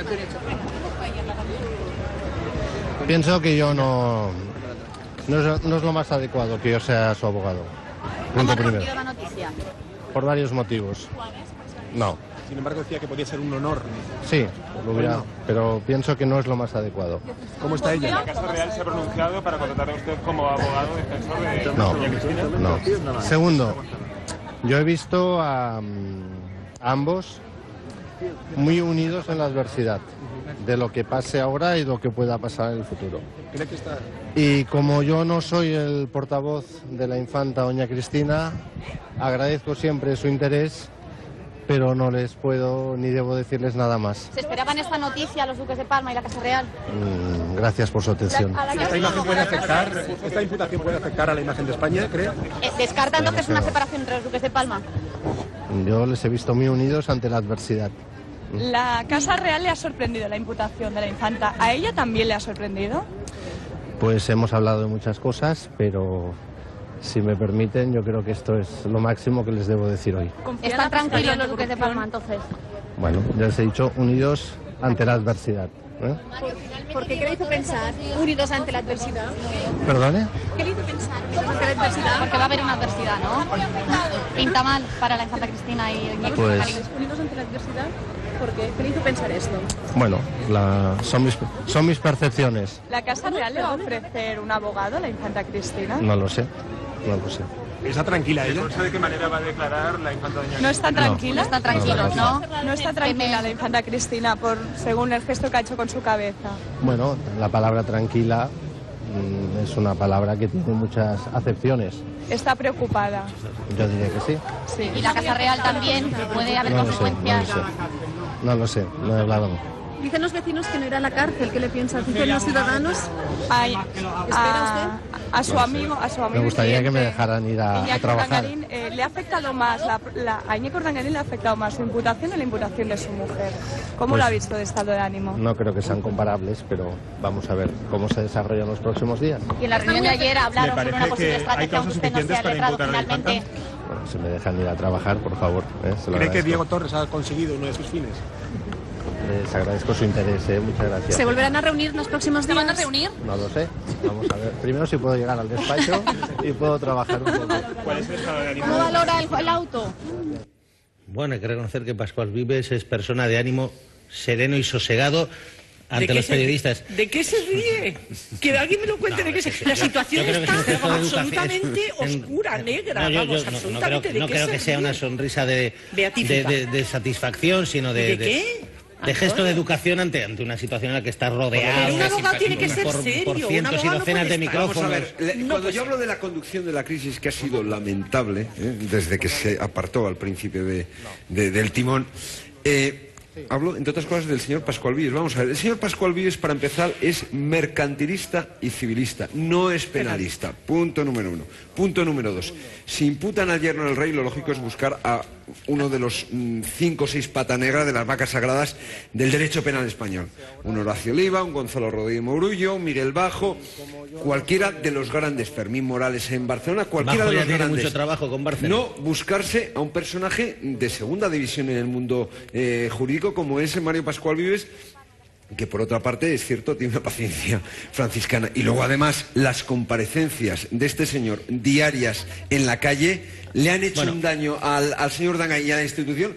S10: Pienso que yo no es lo más adecuado que yo sea su abogado.
S9: ¿Cómo ha recibido la noticia?
S10: Por varios motivos. No.
S11: Sin embargo, decía que podía ser un honor.
S10: Sí, lo hubiera, pero pienso que no es lo más adecuado.
S11: ¿Cómo está ella?
S12: ¿La Casa Real se ha pronunciado para contratar a usted como abogado defensor de
S10: No. Segundo, yo he visto a ambos muy unidos en la adversidad, de lo que pase ahora y lo que pueda pasar en el futuro.
S11: ¿Cree que está?
S10: Y como yo no soy el portavoz de la infanta doña Cristina, agradezco siempre su interés, pero no les puedo ni debo decirles nada más.
S13: ¿Se esperaban esta noticia los duques de Palma y la Casa Real?
S10: Gracias por su atención.
S11: ¿Esta imagen puede afectar, esta imputación puede afectar a la imagen de España, cree?
S13: ¿Descartando que es una separación entre los duques de Palma?
S10: Yo les he visto muy unidos ante la adversidad.
S14: La Casa Real le ha sorprendido la imputación de la infanta. ¿A ella también le ha sorprendido?
S10: Pues hemos hablado de muchas cosas, pero si me permiten, yo creo que esto es lo máximo que les debo decir hoy.
S13: ¿Están tranquilos los duques de Palma, entonces?
S10: Bueno, ya les he dicho, unidos ante la adversidad.
S13: ¿Por qué le hizo pensar unidos ante la adversidad?
S10: ¿Perdone?
S13: ¿Qué le hizo pensar ante la adversidad? Porque va a haber una adversidad, ¿no? Pinta mal para la infanta Cristina y
S10: pues,
S13: unidos ante la adversidad. ¿Por qué? ¿Qué le hizo pensar esto?
S10: Bueno, son mis percepciones.
S14: ¿La Casa Real le va a ofrecer un abogado a la infanta Cristina?
S10: No lo sé, no lo sé.
S11: ¿Está tranquila ella?
S12: ¿No sé de qué manera va a declarar la infanta doña Cristina?
S14: ¿No está tranquila?
S13: No está tranquila, ¿no?
S14: No está tranquila la infanta Cristina según el gesto que ha hecho con su cabeza.
S10: Bueno, la palabra tranquila es una palabra que tiene muchas acepciones.
S14: ¿Está preocupada?
S10: Yo diría que sí.
S13: Sí. ¿Y la Casa Real también? ¿Puede haber consecuencias?
S10: No lo sé, no he hablado.
S13: Dicen los vecinos que no irá a la cárcel. ¿Qué le piensa? Dicen los ciudadanos.
S14: ¿Espera usted? A su amigo.
S10: Me gustaría que me dejaran ir a trabajar.
S14: Le ha afectado más, a Iñaki Urdangarín le ha afectado más su imputación o la imputación de su mujer. ¿Cómo lo ha visto de estado de ánimo?
S10: No creo que sean comparables, pero vamos a ver cómo se desarrollan los próximos días.
S13: Y en la reunión de ayer hablaron sobre una posible estrategia, aunque usted no sea letrado finalmente.
S10: Bueno, si me dejan ir a trabajar, por favor.
S11: ¿Cree que Diego Torres ha conseguido uno de sus fines?
S10: Les agradezco su interés, muchas gracias.
S13: ¿Se volverán a reunir los próximos días? ¿Se van a reunir?
S10: No lo sé. Vamos a ver. Primero si puedo llegar al despacho y puedo trabajar un poco.
S12: ¿Cuál es el estado de ánimo?
S13: ¿Cómo valora el auto?
S1: Bueno, hay que reconocer que Pascual Vives es persona de ánimo sereno y sosegado ante los periodistas.
S3: ¿De qué se ríe? Que alguien me lo cuente. De qué se... La situación está absolutamente oscura, negra. Absolutamente.
S1: No creo que sea una sonrisa de satisfacción, sino
S3: ¿De qué?
S1: De gesto de educación ante una situación en la que está rodeado
S3: pero un abogado tiene que ser serio,
S1: por cientos y docenas de micrófonos.
S4: Vamos a ver, cuando yo hablo de la conducción de la crisis, que ha sido lamentable, desde que se apartó al principio del timón, hablo, entre otras cosas, del señor Pascual Vives. Vamos a ver, el señor Pascual Vives, para empezar, es mercantilista y civilista, no es penalista. Punto número uno. Punto número dos. Si imputan al yerno del rey, lo lógico es buscar a uno de los 5 o 6 pata negra de las vacas sagradas del derecho penal español. Un Horacio Oliva, un Gonzalo Rodríguez Mourullo, un Miguel Bajo, cualquiera de los grandes, Fermín Morales en Barcelona, cualquiera de los grandes.
S1: Tiene mucho trabajo con Barcelona.
S4: No buscarse a un personaje de segunda división en el mundo jurídico como es Mario Pascual Vives, que por otra parte, es cierto, tiene una paciencia franciscana. Y luego además las comparecencias de este señor diarias en la calle le han hecho un daño al señor Urdangarín y a la institución.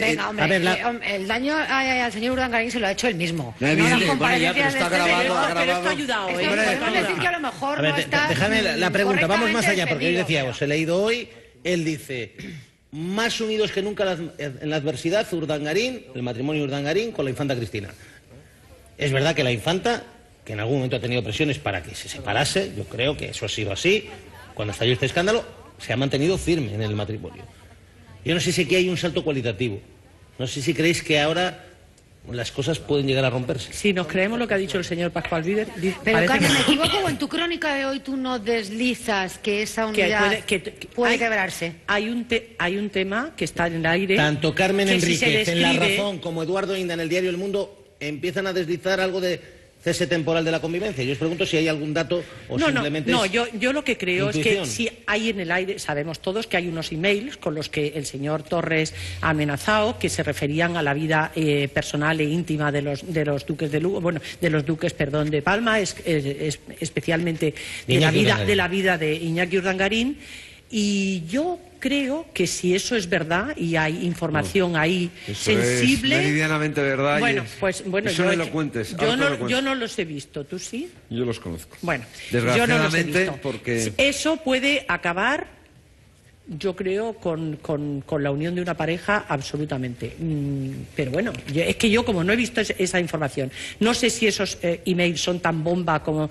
S7: El daño al señor Urdangarín se lo ha hecho él mismo.
S4: Pero está grabado,
S3: pero esto ha ayudado.
S7: Es decir, que a lo mejor no está...
S1: Déjame la pregunta, vamos más allá, porque yo decía, os he leído hoy, él dice... Más unidos que nunca en la adversidad, Urdangarín, el matrimonio Urdangarín con la infanta Cristina. Es verdad que la infanta, que en algún momento ha tenido presiones para que se separase, yo creo que eso ha sido así, cuando estalló este escándalo, se ha mantenido firme en el matrimonio. Yo no sé si aquí hay un salto cualitativo, no sé si creéis que ahora las cosas pueden llegar a romperse.
S3: Si nos creemos lo que ha dicho el señor Pascual Vives...
S7: Pero Carmen, ¿me equivoco o en tu crónica de hoy tú no deslizas que esa unidad puede quebrarse?
S3: Hay un tema que está en el aire...
S1: Tanto Carmen Enríquez en La Razón como Eduardo Inda en el diario El Mundo empiezan a deslizar algo de cese temporal de la convivencia. Yo os pregunto si hay algún dato o simplemente...
S3: No, yo lo que creo es que si hay en el aire, sabemos todos que hay unos emails con los que el señor Torres ha amenazado, que se referían a la vida personal e íntima de los duques de Lugo, de los duques, de Palma, especialmente de la vida de Iñaki Urdangarín. Y yo creo que si eso es verdad y hay información ahí sensible...
S4: Es meridianamente verdad.
S3: Yo no los he visto, ¿tú sí?
S4: Yo los conozco.
S3: Bueno,
S4: desgraciadamente,
S3: yo no los he visto.
S4: Porque...
S3: Eso puede acabar yo creo, con la unión de una pareja, absolutamente. Pero bueno, es que yo, como no he visto esa información, no sé si esos emails son tan bomba como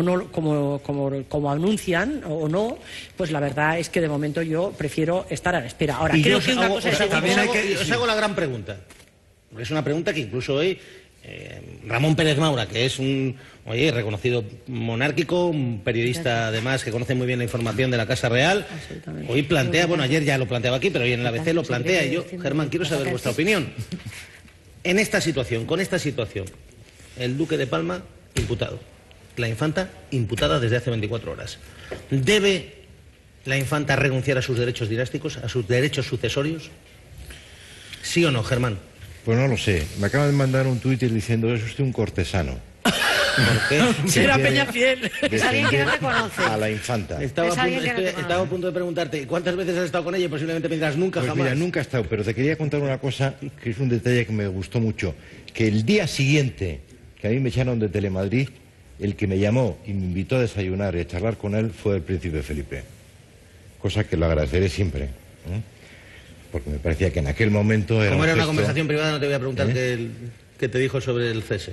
S3: anuncian o no, pues la verdad es que de momento yo prefiero estar a la espera. Ahora, creo que una cosa es...
S1: Os hago la gran pregunta. Es una pregunta que incluso hoy Ramón Pérez Maura, que es un reconocido monárquico, un periodista además que conoce muy bien la información de la Casa Real, hoy plantea, bueno, ayer ya lo planteaba aquí, pero hoy en el ABC lo plantea, y yo, Germán, quiero saber vuestra opinión. En esta situación, con esta situación, el duque de Palma, imputado. La infanta, imputada desde hace 24 horas. ¿Debe la infanta renunciar a sus derechos dinásticos, a sus derechos sucesorios? ¿Sí o no, Germán?
S6: Pues no lo sé. Me acaba de mandar un Twitter diciendo, es usted un cortesano.
S1: ¿Por qué?
S3: Será Peñafiel.
S7: Es alguien que no te conoce.
S6: A la infanta.
S1: Estaba a punto de preguntarte, ¿cuántas veces has estado con ella? Y posiblemente me digas nunca,
S6: pues
S1: jamás.
S6: Mira, nunca he estado, pero te quería contar una cosa, que es un detalle que me gustó mucho. Que el día siguiente que a mí me echaron de Telemadrid, el que me llamó y me invitó a desayunar y a charlar con él fue el príncipe Felipe. Cosa que lo agradeceré siempre. Porque me parecía que en aquel momento era...
S1: Como era una conversación privada, no te voy a preguntar qué te dijo sobre el cese.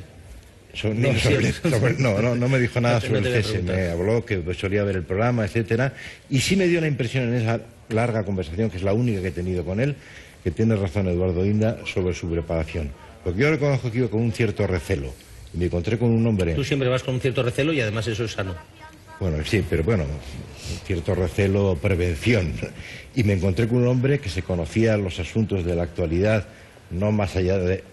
S6: No me dijo nada sobre el cese. Me habló que solía ver el programa, etcétera. Y sí me dio la impresión en esa larga conversación, que es la única que he tenido con él, que tiene razón Eduardo Inda sobre su preparación. Porque yo reconozco que iba con un cierto recelo. Y me encontré con un hombre...
S1: Tú siempre vas con un cierto recelo y además eso es sano.
S6: Bueno, sí, pero bueno, un cierto recelo, prevención. Y me encontré con un hombre que se conocía los asuntos de la actualidad, no más allá de,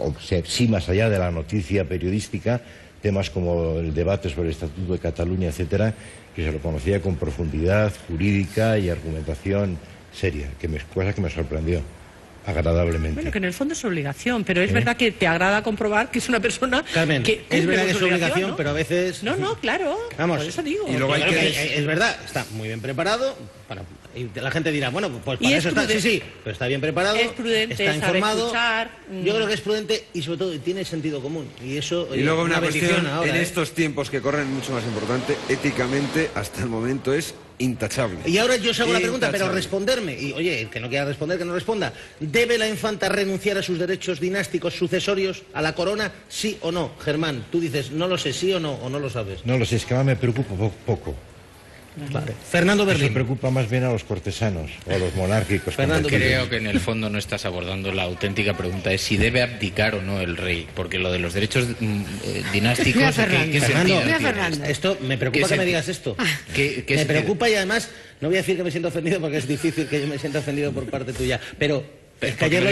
S6: sí más allá de la noticia periodística, temas como el debate sobre el Estatuto de Cataluña, etcétera, que se lo conocía con profundidad jurídica y argumentación seria, cosa que me sorprendió agradablemente.
S3: Bueno, que en el fondo es obligación, pero es verdad que te agrada comprobar que es una persona
S1: Carmen,
S3: que
S1: es verdad que es obligación,
S3: ¿no?
S1: pero a veces...
S3: No, claro,
S1: vamos,
S3: por eso digo.
S1: Y luego es verdad, está muy bien preparado, y la gente dirá, bueno, pues para eso está, sí, pero está bien preparado,
S3: es prudente,
S1: está informado,
S3: escuchar,
S1: yo creo que es prudente y sobre todo tiene sentido común, y eso...
S4: Y luego una cuestión,
S1: ahora,
S4: en estos tiempos que corren, mucho más importante, éticamente, hasta el momento es intachable.
S1: Y ahora yo os hago la pregunta, pero responderme, y oye, el que no quiera responder, que no responda. ¿Debe la infanta renunciar a sus derechos dinásticos sucesorios a la corona, sí o no? Germán, tú dices, no lo sé, sí o no lo sabes.
S6: No lo sé, es que ahora me preocupa poco.
S1: Vale. Fernando Berlín.
S6: Eso preocupa más bien a los cortesanos o a los monárquicos.
S15: Creo que en el fondo no estás abordando la auténtica pregunta, es si debe abdicar o no el rey, porque lo de los derechos dinásticos...
S1: Fernando, esto me preocupa que me digas esto. Me preocupa y además, no voy a decir que me siento ofendido porque es difícil que yo me sienta ofendido por parte tuya, pero... Es que ayer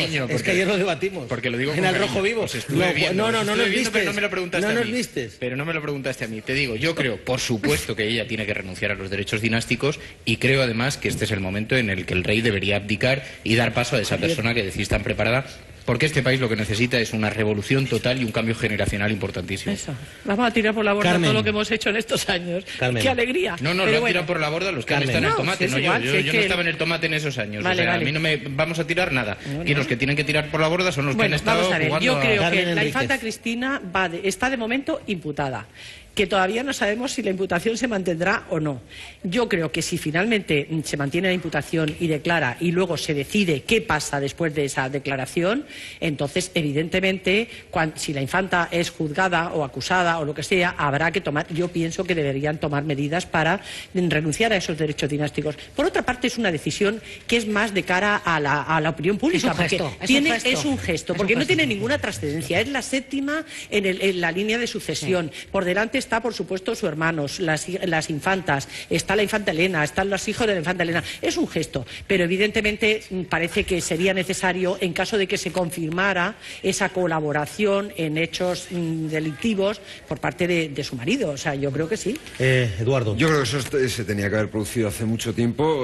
S1: lo debatimos.
S15: Porque lo digo
S1: en el Rojo Vivo. No nos vistes.
S15: Pero no me lo preguntaste a mí. Pero no me lo preguntaste a mí. Te digo, yo creo, por supuesto, que ella tiene que renunciar a los derechos dinásticos y creo además que este es el momento en el que el rey debería abdicar y dar paso a esa persona que decís tan preparada. Porque este país lo que necesita es una revolución total y un cambio generacional importantísimo.
S3: Eso. Vamos a tirar por la borda todo lo que hemos hecho en estos años. ¡Qué alegría!
S15: No, lo han tirado por la borda los que han estado en el tomate, no yo. Yo no estaba en el tomate en esos años. A mí no me vamos a tirar nada. Y los que tienen que tirar por la borda son los que han estado
S3: vamos a ver,
S15: jugando.
S3: Yo creo que la infanta Cristina está de momento imputada, que todavía no sabemos si la imputación se mantendrá o no. Yo creo que si finalmente se mantiene la imputación y declara y luego se decide qué pasa después de esa declaración, entonces evidentemente si la infanta es juzgada o acusada o lo que sea, habrá que tomar, yo pienso que deberían tomar medidas para renunciar a esos derechos dinásticos. Por otra parte es una decisión que es más de cara a la opinión pública, es un gesto, porque no tiene ninguna trascendencia, es la séptima en la línea de sucesión, por delante está, por supuesto, sus hermanos, las infantas, está la infanta Elena, están los hijos de la infanta Elena. Es un gesto, pero evidentemente parece que sería necesario, en caso de que se confirmara esa colaboración en hechos delictivos por parte de su marido. O sea, yo creo que sí.
S1: Eduardo.
S4: Yo creo que eso se tenía que haber producido hace mucho tiempo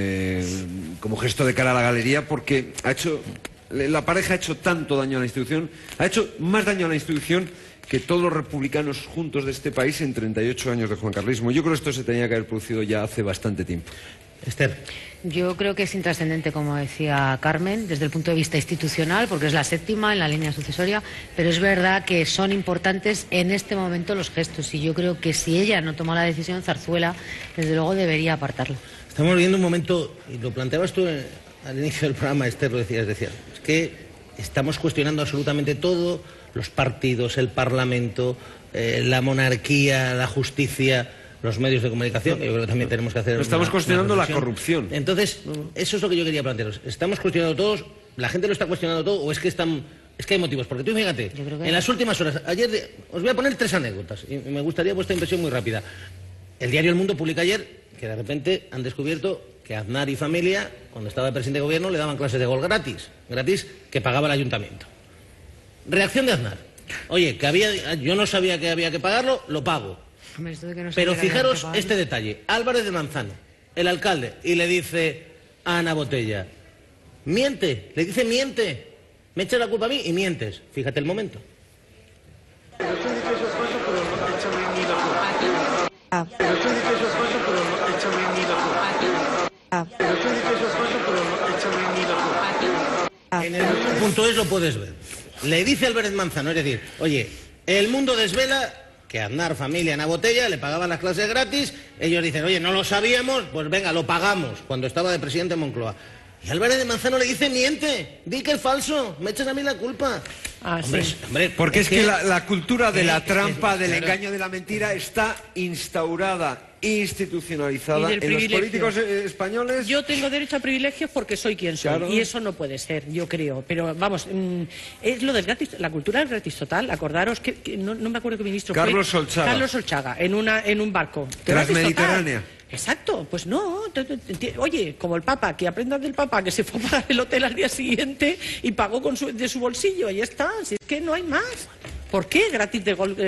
S4: como gesto de cara a la galería, porque la pareja ha hecho tanto daño a la institución, ha hecho más daño a la institución que todos los republicanos juntos de este país en 38 años de juancarlismo. Yo creo que esto se tenía que haber producido ya hace bastante tiempo.
S1: Esther.
S7: Yo creo que es intrascendente, como decía Carmen, desde el punto de vista institucional, porque es la séptima en la línea sucesoria, pero es verdad que son importantes en este momento los gestos, y yo creo que si ella no toma la decisión, Zarzuela, desde luego, debería apartarlo.
S1: Estamos viviendo un momento, y lo planteabas tú al inicio del programa, Esther, lo decías, es que estamos cuestionando absolutamente todo, los partidos, el Parlamento, la monarquía, la justicia, los medios de comunicación, que yo creo que también tenemos que hacer...
S4: Estamos cuestionando la corrupción.
S1: Entonces, eso es lo que yo quería plantearos. ¿Estamos cuestionando todos? ¿La gente lo está cuestionando todo? ¿O es que hay motivos? Porque tú fíjate, en las últimas horas, ayer, os voy a poner 3 anécdotas, y me gustaría vuestra impresión muy rápida. El diario El Mundo publica ayer que de repente han descubierto que Aznar y familia, cuando estaba de presidente de gobierno, le daban clases de gol gratis, que pagaba el ayuntamiento. Reacción de Aznar. Oye, yo no sabía que había que pagarlo, lo pago. Pero fijaros este detalle. Álvarez de Manzano, el alcalde, y le dice a Ana Botella, miente, le dice miente, me echa la culpa a mí y mientes. Fíjate el momento. En el Mundo.es lo puedes ver. Le dice Álvarez Manzano, es decir, oye, El Mundo desvela que Aznar, familia, Ana Botella le pagaban las clases gratis. Ellos dicen, oye, no lo sabíamos, pues venga, lo pagamos, cuando estaba de presidente en Moncloa. Y Álvarez de Manzano le dice, miente, di que es falso, me echas a mí la culpa.
S4: Hombre, porque es que la cultura de la trampa, del engaño, de la mentira está instaurada, institucionalizada en los políticos españoles.
S3: Yo tengo derecho a privilegios porque soy quien soy, claro. Y eso no puede ser, yo creo. Pero vamos, es lo del gratis, la cultura del gratis total. Acordaros que no me acuerdo qué ministro fue.
S4: Carlos
S3: Solchaga, en un barco.
S4: Transmediterránea.
S3: Exacto, pues no. Oye, como el Papa, que aprendan del Papa, que se fue a pagar el hotel al día siguiente y pagó de su bolsillo, ahí está. Si es que no hay más. ¿Por qué gratis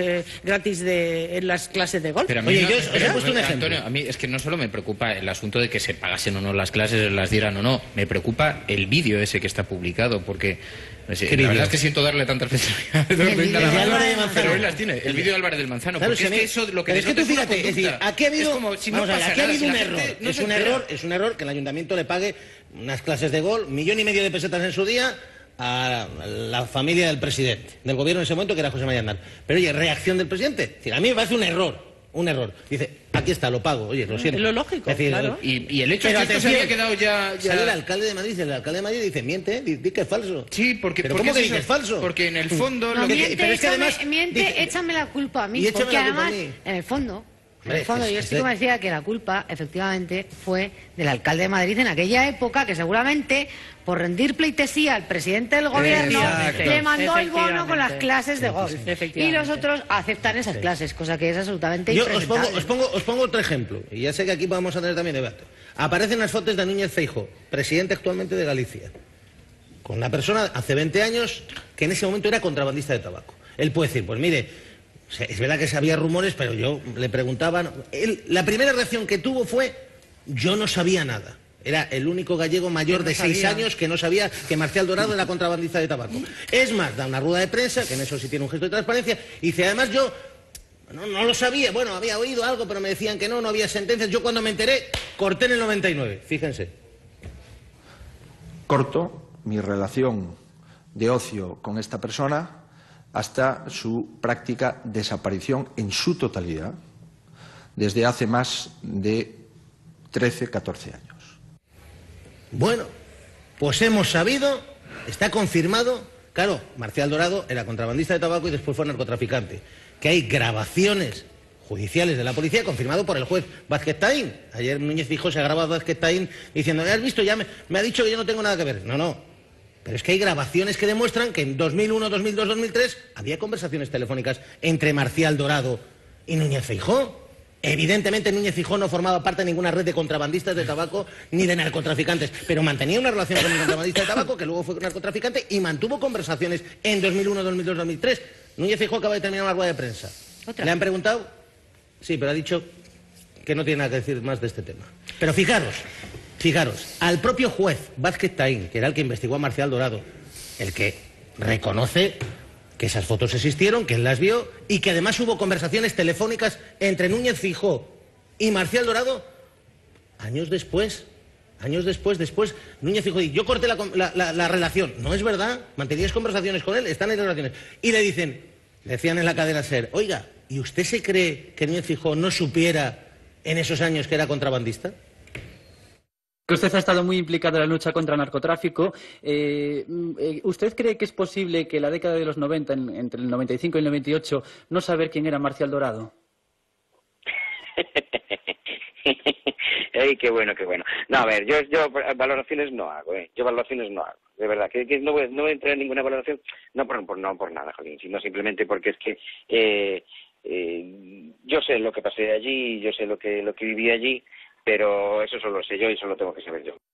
S3: en las clases de golf?
S15: Pero a mí, yo os he puesto un ejemplo. Antonio, a mí es que no solo me preocupa el asunto de que se pagasen o no las clases, las dieran o no, me preocupa el vídeo ese que está publicado, porque la verdad es que siento darle tantas responsabilidades, pero él las tiene, el vídeo de Álvarez del Manzano.
S1: Claro, porque es que eso lo que es que tú fíjate, es decir, aquí ha habido un error, es un error que el ayuntamiento le pague unas clases de golf, 1,5 millones de pesetas en su día, a la familia del presidente, del gobierno en ese momento, que era José María Aznar. Pero oye, reacción del presidente. Es decir, a mí me parece un error. Dice, aquí está, lo pago, oye, lo siento.
S3: Es lo lógico,
S1: es decir,
S3: claro.
S15: Y el hecho de que esto se había quedado ya...
S1: Sale el alcalde de Madrid, dice, miente, di que es falso.
S15: Sí, porque...
S1: ¿Pero cómo que dice que es falso?
S15: Porque en el fondo...
S7: No, pero es que además... Miente, échame la culpa a mí, porque además, en el fondo... yo estoy convencida que la culpa, efectivamente, fue del alcalde de Madrid en aquella época, que seguramente, por rendir pleitesía al presidente del gobierno, le mandó el bono con las clases de golf. Y los otros aceptan esas clases, cosa que es absolutamente impresentable.
S1: Os pongo otro ejemplo, y ya sé que aquí vamos a tener también debate. Aparecen las fotos de Núñez Feijóo, presidente actualmente de Galicia, con una persona hace 20 años que en ese momento era contrabandista de tabaco. Él puede decir, pues mire... Es verdad que había rumores, pero yo le preguntaba... La primera reacción que tuvo fue, yo no sabía nada. Era el único gallego mayor de 6 años que no sabía que Marcial Dorado era contrabandista de tabaco. Es más, da una rueda de prensa, que en eso sí tiene un gesto de transparencia, y dice, además yo no lo sabía, bueno, había oído algo, pero me decían que no había sentencias. Yo cuando me enteré, corté en el 99, fíjense.
S16: Corto mi relación de ocio con esta persona hasta su práctica desaparición en su totalidad, desde hace más de 13, 14 años.
S1: Bueno, pues hemos sabido, está confirmado, claro, Marcial Dorado era contrabandista de tabaco y después fue narcotraficante, que hay grabaciones judiciales de la policía confirmado por el juez Vázquez Taín. Ayer Núñez Feijóo se ha grabado a Vázquez Taín diciendo, ¿has visto? Ya me ha dicho que yo no tengo nada que ver. No. Pero es que hay grabaciones que demuestran que en 2001, 2002, 2003 había conversaciones telefónicas entre Marcial Dorado y Núñez Feijóo. Evidentemente Núñez Feijóo no formaba parte de ninguna red de contrabandistas de tabaco ni de narcotraficantes, pero mantenía una relación con un contrabandista de tabaco que luego fue narcotraficante y mantuvo conversaciones en 2001, 2002, 2003. Núñez Feijóo acaba de terminar una rueda de prensa. ¿Le han preguntado? Sí, pero ha dicho que no tiene nada que decir más de este tema. Pero fijaros, al propio juez Vázquez Taín, que era el que investigó a Marcial Dorado, el que reconoce que esas fotos existieron, que él las vio y que además hubo conversaciones telefónicas entre Núñez Feijóo y Marcial Dorado años después, Núñez Feijóo dice, yo corté la relación. No es verdad, mantenías conversaciones con él, están en relaciones. Y le decían en la cadena SER, oiga, ¿y usted se cree que Núñez Feijóo no supiera en esos años que era contrabandista?
S17: que usted ha estado muy implicado en la lucha contra el narcotráfico. ¿Usted cree que es posible que la década de los 90, entre el 95 y el 98, no saber quién era Marcial Dorado?
S18: Ey, qué bueno, qué bueno. No, a ver, yo valoraciones no hago, yo valoraciones no hago, de verdad, que no voy a entrar en ninguna valoración, no por nada, Jolín, sino simplemente porque es que yo sé lo que pasé allí, yo sé lo que viví allí, pero eso solo lo sé yo y solo tengo que saber yo.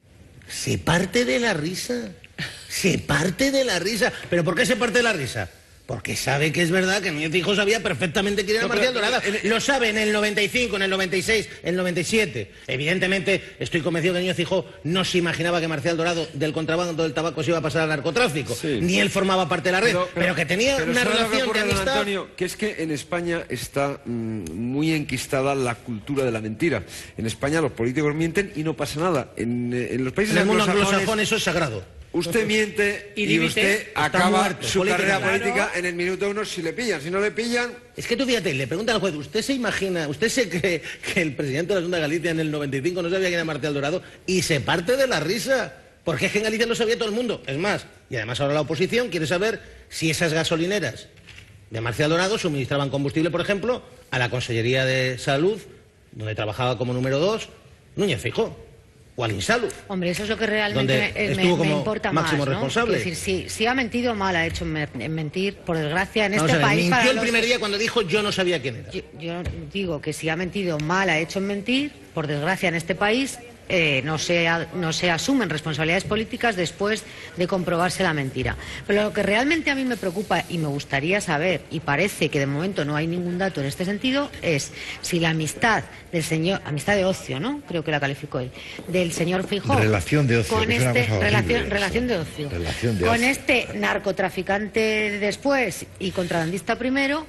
S1: Se parte de la risa, se parte de la risa. ¿Pero por qué se parte de la risa? Porque sabe que es verdad que Núñez Feijóo sabía perfectamente quién era Marcial Dorado. Lo sabe en el 95, en el 96, en el 97. Evidentemente, estoy convencido que Núñez Feijóo no se imaginaba que Marcial Dorado del contrabando del tabaco se iba a pasar al narcotráfico. Sí. Ni él formaba parte de la red, pero que tenía una relación de amistad.
S4: Antonio, que es que en España está muy enquistada la cultura de la mentira. En España los políticos mienten y no pasa nada. En los países
S1: anglosajones eso es sagrado.
S4: Usted miente y usted acaba su carrera política en el minuto 1 si le pillan. Si no le pillan...
S1: Es que tú fíjate, le preguntan al juez, ¿usted se imagina, usted se cree que el presidente de la Junta de Galicia en el 95 no sabía quién era Marcial Dorado? Y se parte de la risa, porque es que en Galicia lo sabía todo el mundo. Es más, y además ahora la oposición quiere saber si esas gasolineras de Marcial Dorado suministraban combustible, por ejemplo, a la Consellería de Salud, donde trabajaba como número 2 Núñez Feijóo. O al Insalud.
S7: Hombre, eso es lo que realmente me importa
S1: máximo
S7: más, ¿no?
S1: responsable.
S7: Es decir, si ha mentido mal, ha hecho en mentir, por desgracia, en este país...
S1: Mintió el primer día cuando dijo yo no sabía quién era.
S7: Yo digo que si ha mentido mal, ha hecho en mentir, por desgracia, en este país... no se asumen responsabilidades políticas después de comprobarse la mentira. Pero lo que realmente a mí me preocupa y me gustaría saber, y parece que de momento no hay ningún dato en este sentido, es si la amistad del señor, amistad de ocio, ¿no? Creo que la calificó él, del señor Feijóo,
S6: relación de ocio,
S7: con relación de ocio, con este narcotraficante después y contrabandista primero,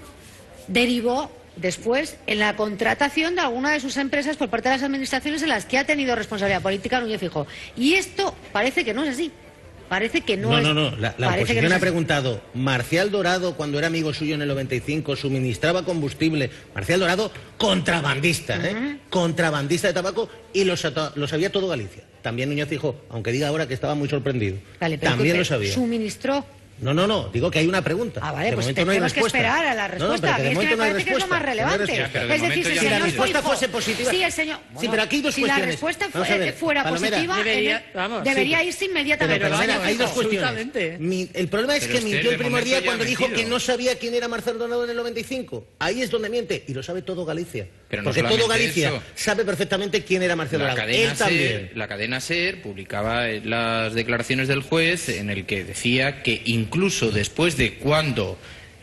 S7: derivó después en la contratación de alguna de sus empresas por parte de las administraciones en las que ha tenido responsabilidad política Núñez Feijóo. Y esto parece que no es así. Parece que no es...
S1: No. La oposición ha preguntado, ¿Marcial Dorado, cuando era amigo suyo en el 95, suministraba combustible? Marcial Dorado, contrabandista, contrabandista de tabaco, y lo sabía todo Galicia. También Núñez Feijóo, aunque diga ahora que estaba muy sorprendido.
S7: Vale, pero
S1: también lo sabía.
S7: ¿Suministró?
S1: No, digo que hay una pregunta.
S7: Ah, vale, pues tenemos que esperar a la respuesta.
S1: No,
S7: es que me parece que es lo más relevante.
S1: Es decir, si la respuesta fuese positiva...
S7: Sí, el señor...
S1: Sí, pero aquí hay dos cuestiones.
S7: Si la respuesta fuera positiva, debería irse inmediatamente.
S1: Pero hay dos cuestiones. El problema es que mintió el primer día cuando dijo que no sabía quién era Marcial Dorado en el 95. Ahí es donde miente. Y lo sabe todo Galicia. Porque todo Galicia sabe perfectamente quién era Marcial Dorado. Él también.
S15: La cadena SER publicaba las declaraciones del juez en el que decía que incluso después de cuando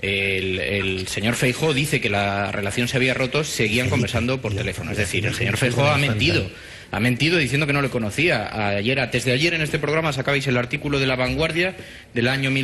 S15: el señor Feijóo dice que la relación se había roto, seguían conversando por teléfono. Es decir, el señor Feijóo ha mentido diciendo que no le conocía. Antes de ayer en este programa sacabais el artículo de La Vanguardia del año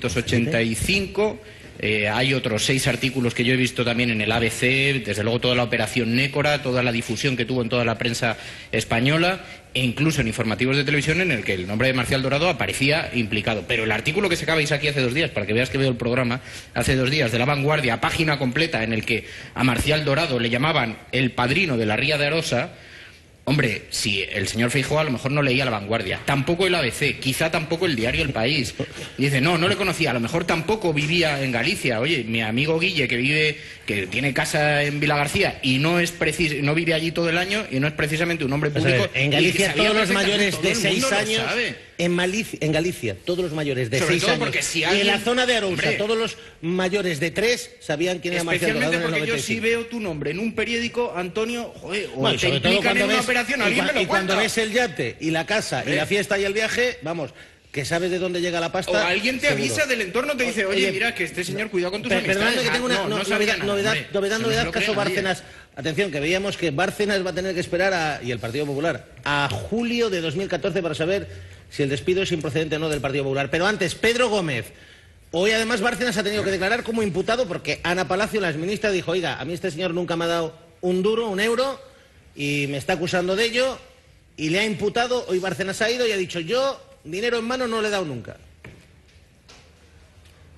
S15: 1985. Hay otros 6 artículos que yo he visto también en el ABC, desde luego toda la operación Nécora, toda la difusión que tuvo en toda la prensa española, e incluso en informativos de televisión en el que el nombre de Marcial Dorado aparecía implicado. Pero el artículo que sacabais aquí hace 2 días, para que veas que veo el programa, hace 2 días, de La Vanguardia, página completa, en el que a Marcial Dorado le llamaban el padrino de la Ría de Arosa. Hombre, si el señor Feijóo a lo mejor no leía La Vanguardia, tampoco el ABC, quizá tampoco el diario El País. Dice, no le conocía, a lo mejor tampoco vivía en Galicia. Oye, mi amigo Guille, que tiene casa en Vilagarcía y no vive allí todo el año y no es precisamente un hombre público.
S1: En Galicia todos los mayores de 6 años... En Galicia, todos los mayores de 6 años, y en la zona de Arousa, todos los mayores de 3 sabían quién era Marcial Dorado en el 95.
S5: Especialmente porque yo si veo tu nombre en un periódico, Antonio, joder,
S1: bueno, te implican en una operación, alguien me lo cuenta. Y cuando ves el yate, y la casa, y la fiesta y el viaje, vamos... que sabes de dónde llega la pasta...
S5: O alguien te avisa del entorno, te dice, oye, mira, que este señor, cuidado con tus amistades.
S1: Perdóname que tengo una novedad, caso Bárcenas. Atención, que veíamos que Bárcenas va a tener que esperar, y el Partido Popular, a julio de 2014 para saber si el despido es improcedente o no del Partido Popular. Pero antes, Pedro Gómez. Hoy además Bárcenas ha tenido que declarar como imputado porque Ana Palacio, la exministra, dijo, oiga, a mí este señor nunca me ha dado un duro, un euro, y me está acusando de ello, y le ha imputado. Hoy Bárcenas ha ido y ha dicho, yo dinero en mano no le he dado nunca.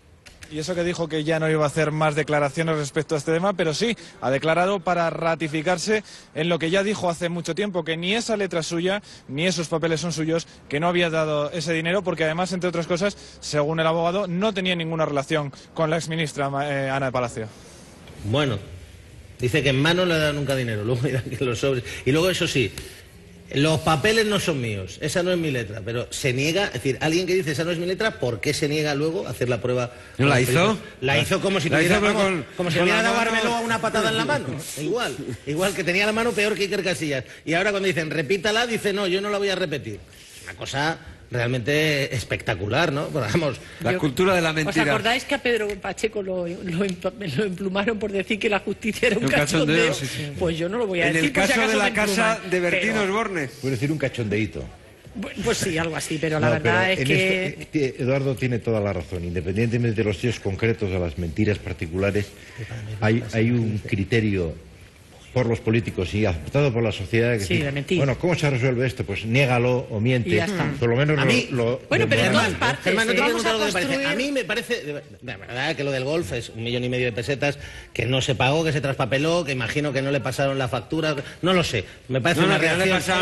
S19: Y eso que dijo que ya no iba a hacer más declaraciones respecto a este tema, pero sí, ha declarado para ratificarse en lo que ya dijo hace mucho tiempo, que ni esa letra es suya, ni esos papeles son suyos, que no había dado ese dinero, porque además, entre otras cosas, según el abogado, no tenía ninguna relación con la exministra Ana de Palacio.
S1: Bueno, dice que en mano no le da nunca dinero, luego dirán que los sobres. Y luego, eso sí, los papeles no son míos, esa no es mi letra, pero se niega, es decir, alguien que dice esa no es mi letra, ¿por qué se niega luego a hacer la prueba?
S4: ¿No la hizo?
S1: La hizo como si tuviera, como si hubiera dado a Arbeloa una patada en la mano. Igual que tenía la mano peor que Iker Casillas. Y ahora cuando dicen repítala, dice no, yo no la voy a repetir. Una cosa realmente espectacular, ¿no? Pero vamos,
S4: la cultura de la mentira.
S3: ¿Os acordáis que a Pedro Pacheco lo emplumaron por decir que la justicia era un cachondeo?
S4: Sí, sí.
S3: Pues yo no lo voy a decir.
S4: En el caso de la casa de Bertín Osborne.
S6: Puedo decir un cachondeíto.
S3: Pues sí, algo así, pero la verdad es que...
S6: Eduardo tiene toda la razón. Independientemente de los hechos concretos, de las mentiras particulares, hay un criterio por los políticos y aceptado por la sociedad que
S3: sí, de mentir.
S6: Bueno, ¿cómo se resuelve esto? Pues niégalo o miente.
S3: Y ya está.
S6: Por lo menos
S1: a mí,
S3: bueno, pero en todas partes.
S1: Germán, no te pregunto lo que me parece. A mí me parece, de verdad, que lo del golf es 1,5 millones de pesetas que no se pagó, que se traspapeló, que imagino que no le pasaron la factura. No lo sé. Me parece una reacción.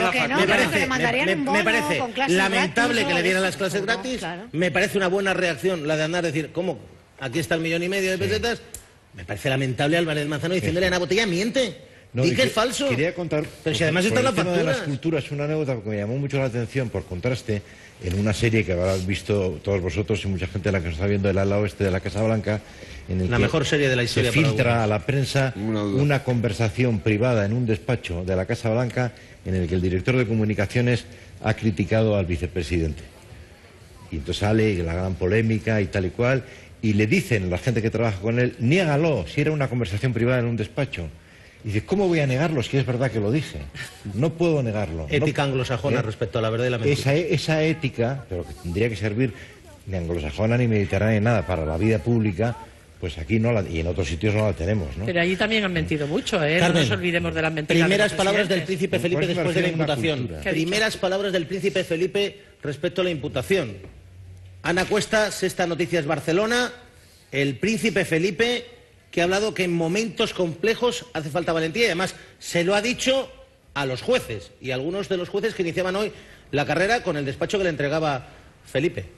S1: Me parece lamentable que le dieran las clases gratis. Claro. Me parece una buena reacción la de andar a decir, ¿cómo? Aquí está 1,5 millones de pesetas. Me parece lamentable Álvarez Manzano diciéndole a Ana Botella, miente.
S6: No,
S1: di que es falso.
S6: Quería contar,
S1: pero si además está en la factura.
S6: De las culturas, una anécdota que me llamó mucho la atención por contraste en una serie que habrás visto todos vosotros y mucha gente a la que nos está viendo del ala oeste de la Casa Blanca, en el
S1: la
S6: que
S1: mejor serie de la historia.
S6: Se filtra a la prensa una conversación privada en un despacho de la Casa Blanca en el que el director de comunicaciones ha criticado al vicepresidente. Y entonces sale la gran polémica y tal y cual, y le dicen la gente que trabaja con él, niégalo, si era una conversación privada en un despacho. Y dice, ¿cómo voy a negarlo si es verdad que lo dije? No puedo negarlo.
S1: Ética anglosajona respecto a la verdad y la mentira.
S6: Esa ética, pero que tendría que servir ni anglosajona ni mediterránea ni nada para la vida pública, pues aquí no la, y en otros sitios no la tenemos, ¿no?
S3: Pero allí también han mentido mucho, ¿eh? Carmen, no nos olvidemos de las mentiras.
S1: Primeras palabras del príncipe Felipe después de la imputación. Primeras palabras del príncipe Felipe respecto a la imputación. Ana Cuesta, Sexta Noticias Barcelona, el príncipe Felipe, que ha hablado que en momentos complejos hace falta valentía y además se lo ha dicho a los jueces y a algunos de los jueces que iniciaban hoy la carrera con el despacho que le entregaba Felipe.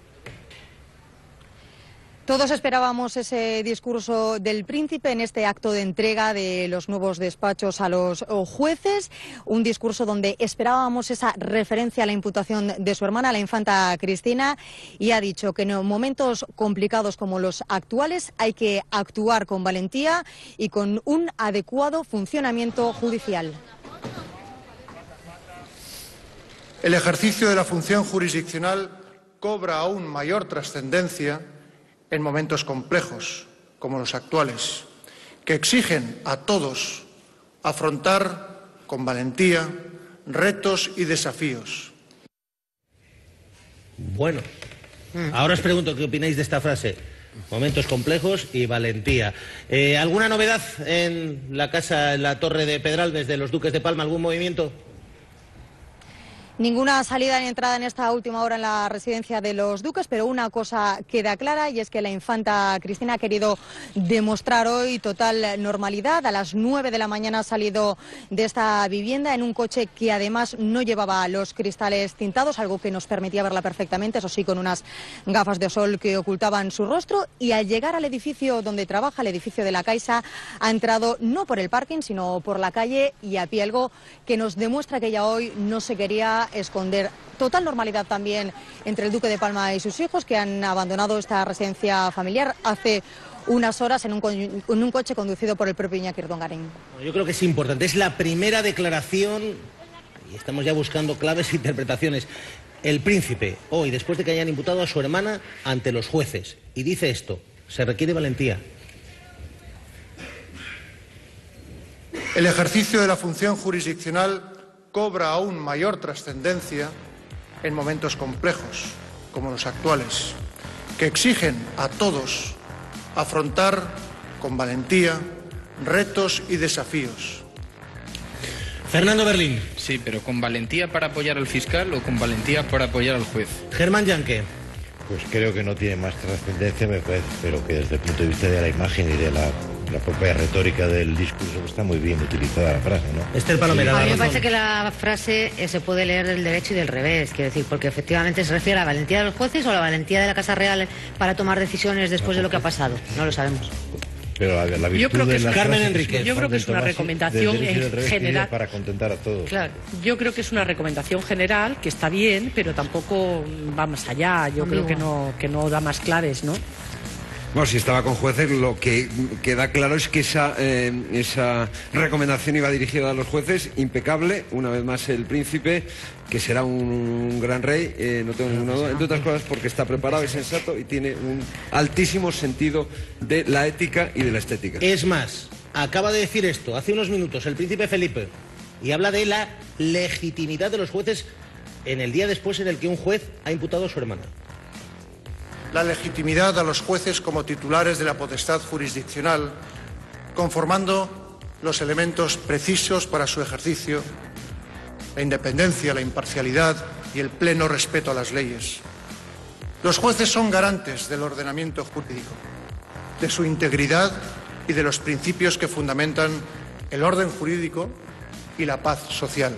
S20: Todos esperábamos ese discurso del príncipe en este acto de entrega de los nuevos despachos a los jueces, un discurso donde esperábamos esa referencia a la imputación de su hermana, la infanta Cristina, y ha dicho que en momentos complicados como los actuales hay que actuar con valentía y con un adecuado funcionamiento judicial.
S21: El ejercicio de la función jurisdiccional cobra aún mayor trascendencia en momentos complejos como los actuales, que exigen a todos afrontar con valentía retos y desafíos.
S1: Bueno, ahora os pregunto qué opináis de esta frase. Momentos complejos y valentía. ¿Alguna novedad en la casa, en la Torre de Pedralbes de los Duques de Palma? ¿Algún movimiento?
S20: Ninguna salida ni entrada en esta última hora en la residencia de los Duques, pero una cosa queda clara y es que la infanta Cristina ha querido demostrar hoy total normalidad. A las 9 de la mañana ha salido de esta vivienda en un coche que además no llevaba los cristales tintados, algo que nos permitía verla perfectamente, eso sí, con unas gafas de sol que ocultaban su rostro, y al llegar al edificio donde trabaja, el edificio de la Caixa, ha entrado no por el parking, sino por la calle y a pie, algo que nos demuestra que ella hoy no se quería esconder. Total normalidad también entre el Duque de Palma y sus hijos, que han abandonado esta residencia familiar hace unas horas en un coche conducido por el propio Iñaki Urdangarin.
S1: Yo creo que es importante, es la primera declaración y estamos ya buscando claves e interpretaciones. El príncipe, hoy, después de que hayan imputado a su hermana ante los jueces, y dice esto: se requiere valentía.
S21: El ejercicio de la función jurisdiccional cobra aún mayor trascendencia en momentos complejos como los actuales, que exigen a todos afrontar con valentía retos y desafíos.
S1: Fernando Berlín.
S15: Sí, pero ¿con valentía para apoyar al fiscal o con valentía para apoyar al juez?
S1: Germán Llanque.
S6: Pues creo que no tiene más trascendencia, me parece, pero que desde el punto de vista de la imagen y de la propia retórica del discurso está muy bien utilizada la frase, ¿no?
S7: Esther Palomera, a mí me parece que la frase se puede leer del derecho y del revés, quiero decir, porque efectivamente se refiere a la valentía de los jueces o a la valentía de la Casa Real para tomar decisiones después de lo que ha pasado. No lo sabemos.
S6: Pero la virtud
S3: yo creo que
S6: de
S3: Carmen Enríquez, yo creo que es una recomendación en general
S6: para contentar a todos.
S3: Claro, yo creo que es una recomendación general que está bien, pero tampoco va más allá. Yo creo que no da más claves, ¿no?
S4: Bueno, si estaba con jueces, lo que queda claro es que esa recomendación iba dirigida a los jueces, impecable, una vez más el príncipe, que será un gran rey, no tengo ninguna duda, entre otras cosas porque está preparado, es sensato y tiene un altísimo sentido de la ética y de la estética.
S1: Es más, acaba de decir esto hace unos minutos el príncipe Felipe y habla de la legitimidad de los jueces en el día después en el que un juez ha imputado a su hermana.
S21: La legitimidad a los jueces como titulares de la potestad jurisdiccional, conformando los elementos precisos para su ejercicio, la independencia, la imparcialidad y el pleno respeto a las leyes. Los jueces son garantes del ordenamiento jurídico, de su integridad y de los principios que fundamentan el orden jurídico y la paz social.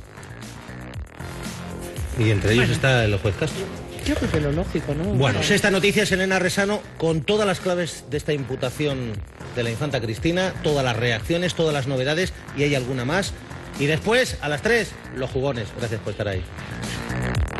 S1: Y entre ellos está el juez Castro.
S3: Yo creo que lo lógico, ¿no?
S1: Bueno, esta noticia es Elena Resano con todas las claves de esta imputación de la infanta Cristina, todas las reacciones, todas las novedades y hay alguna más. Y después, a las 3, los jugones. Gracias por estar ahí.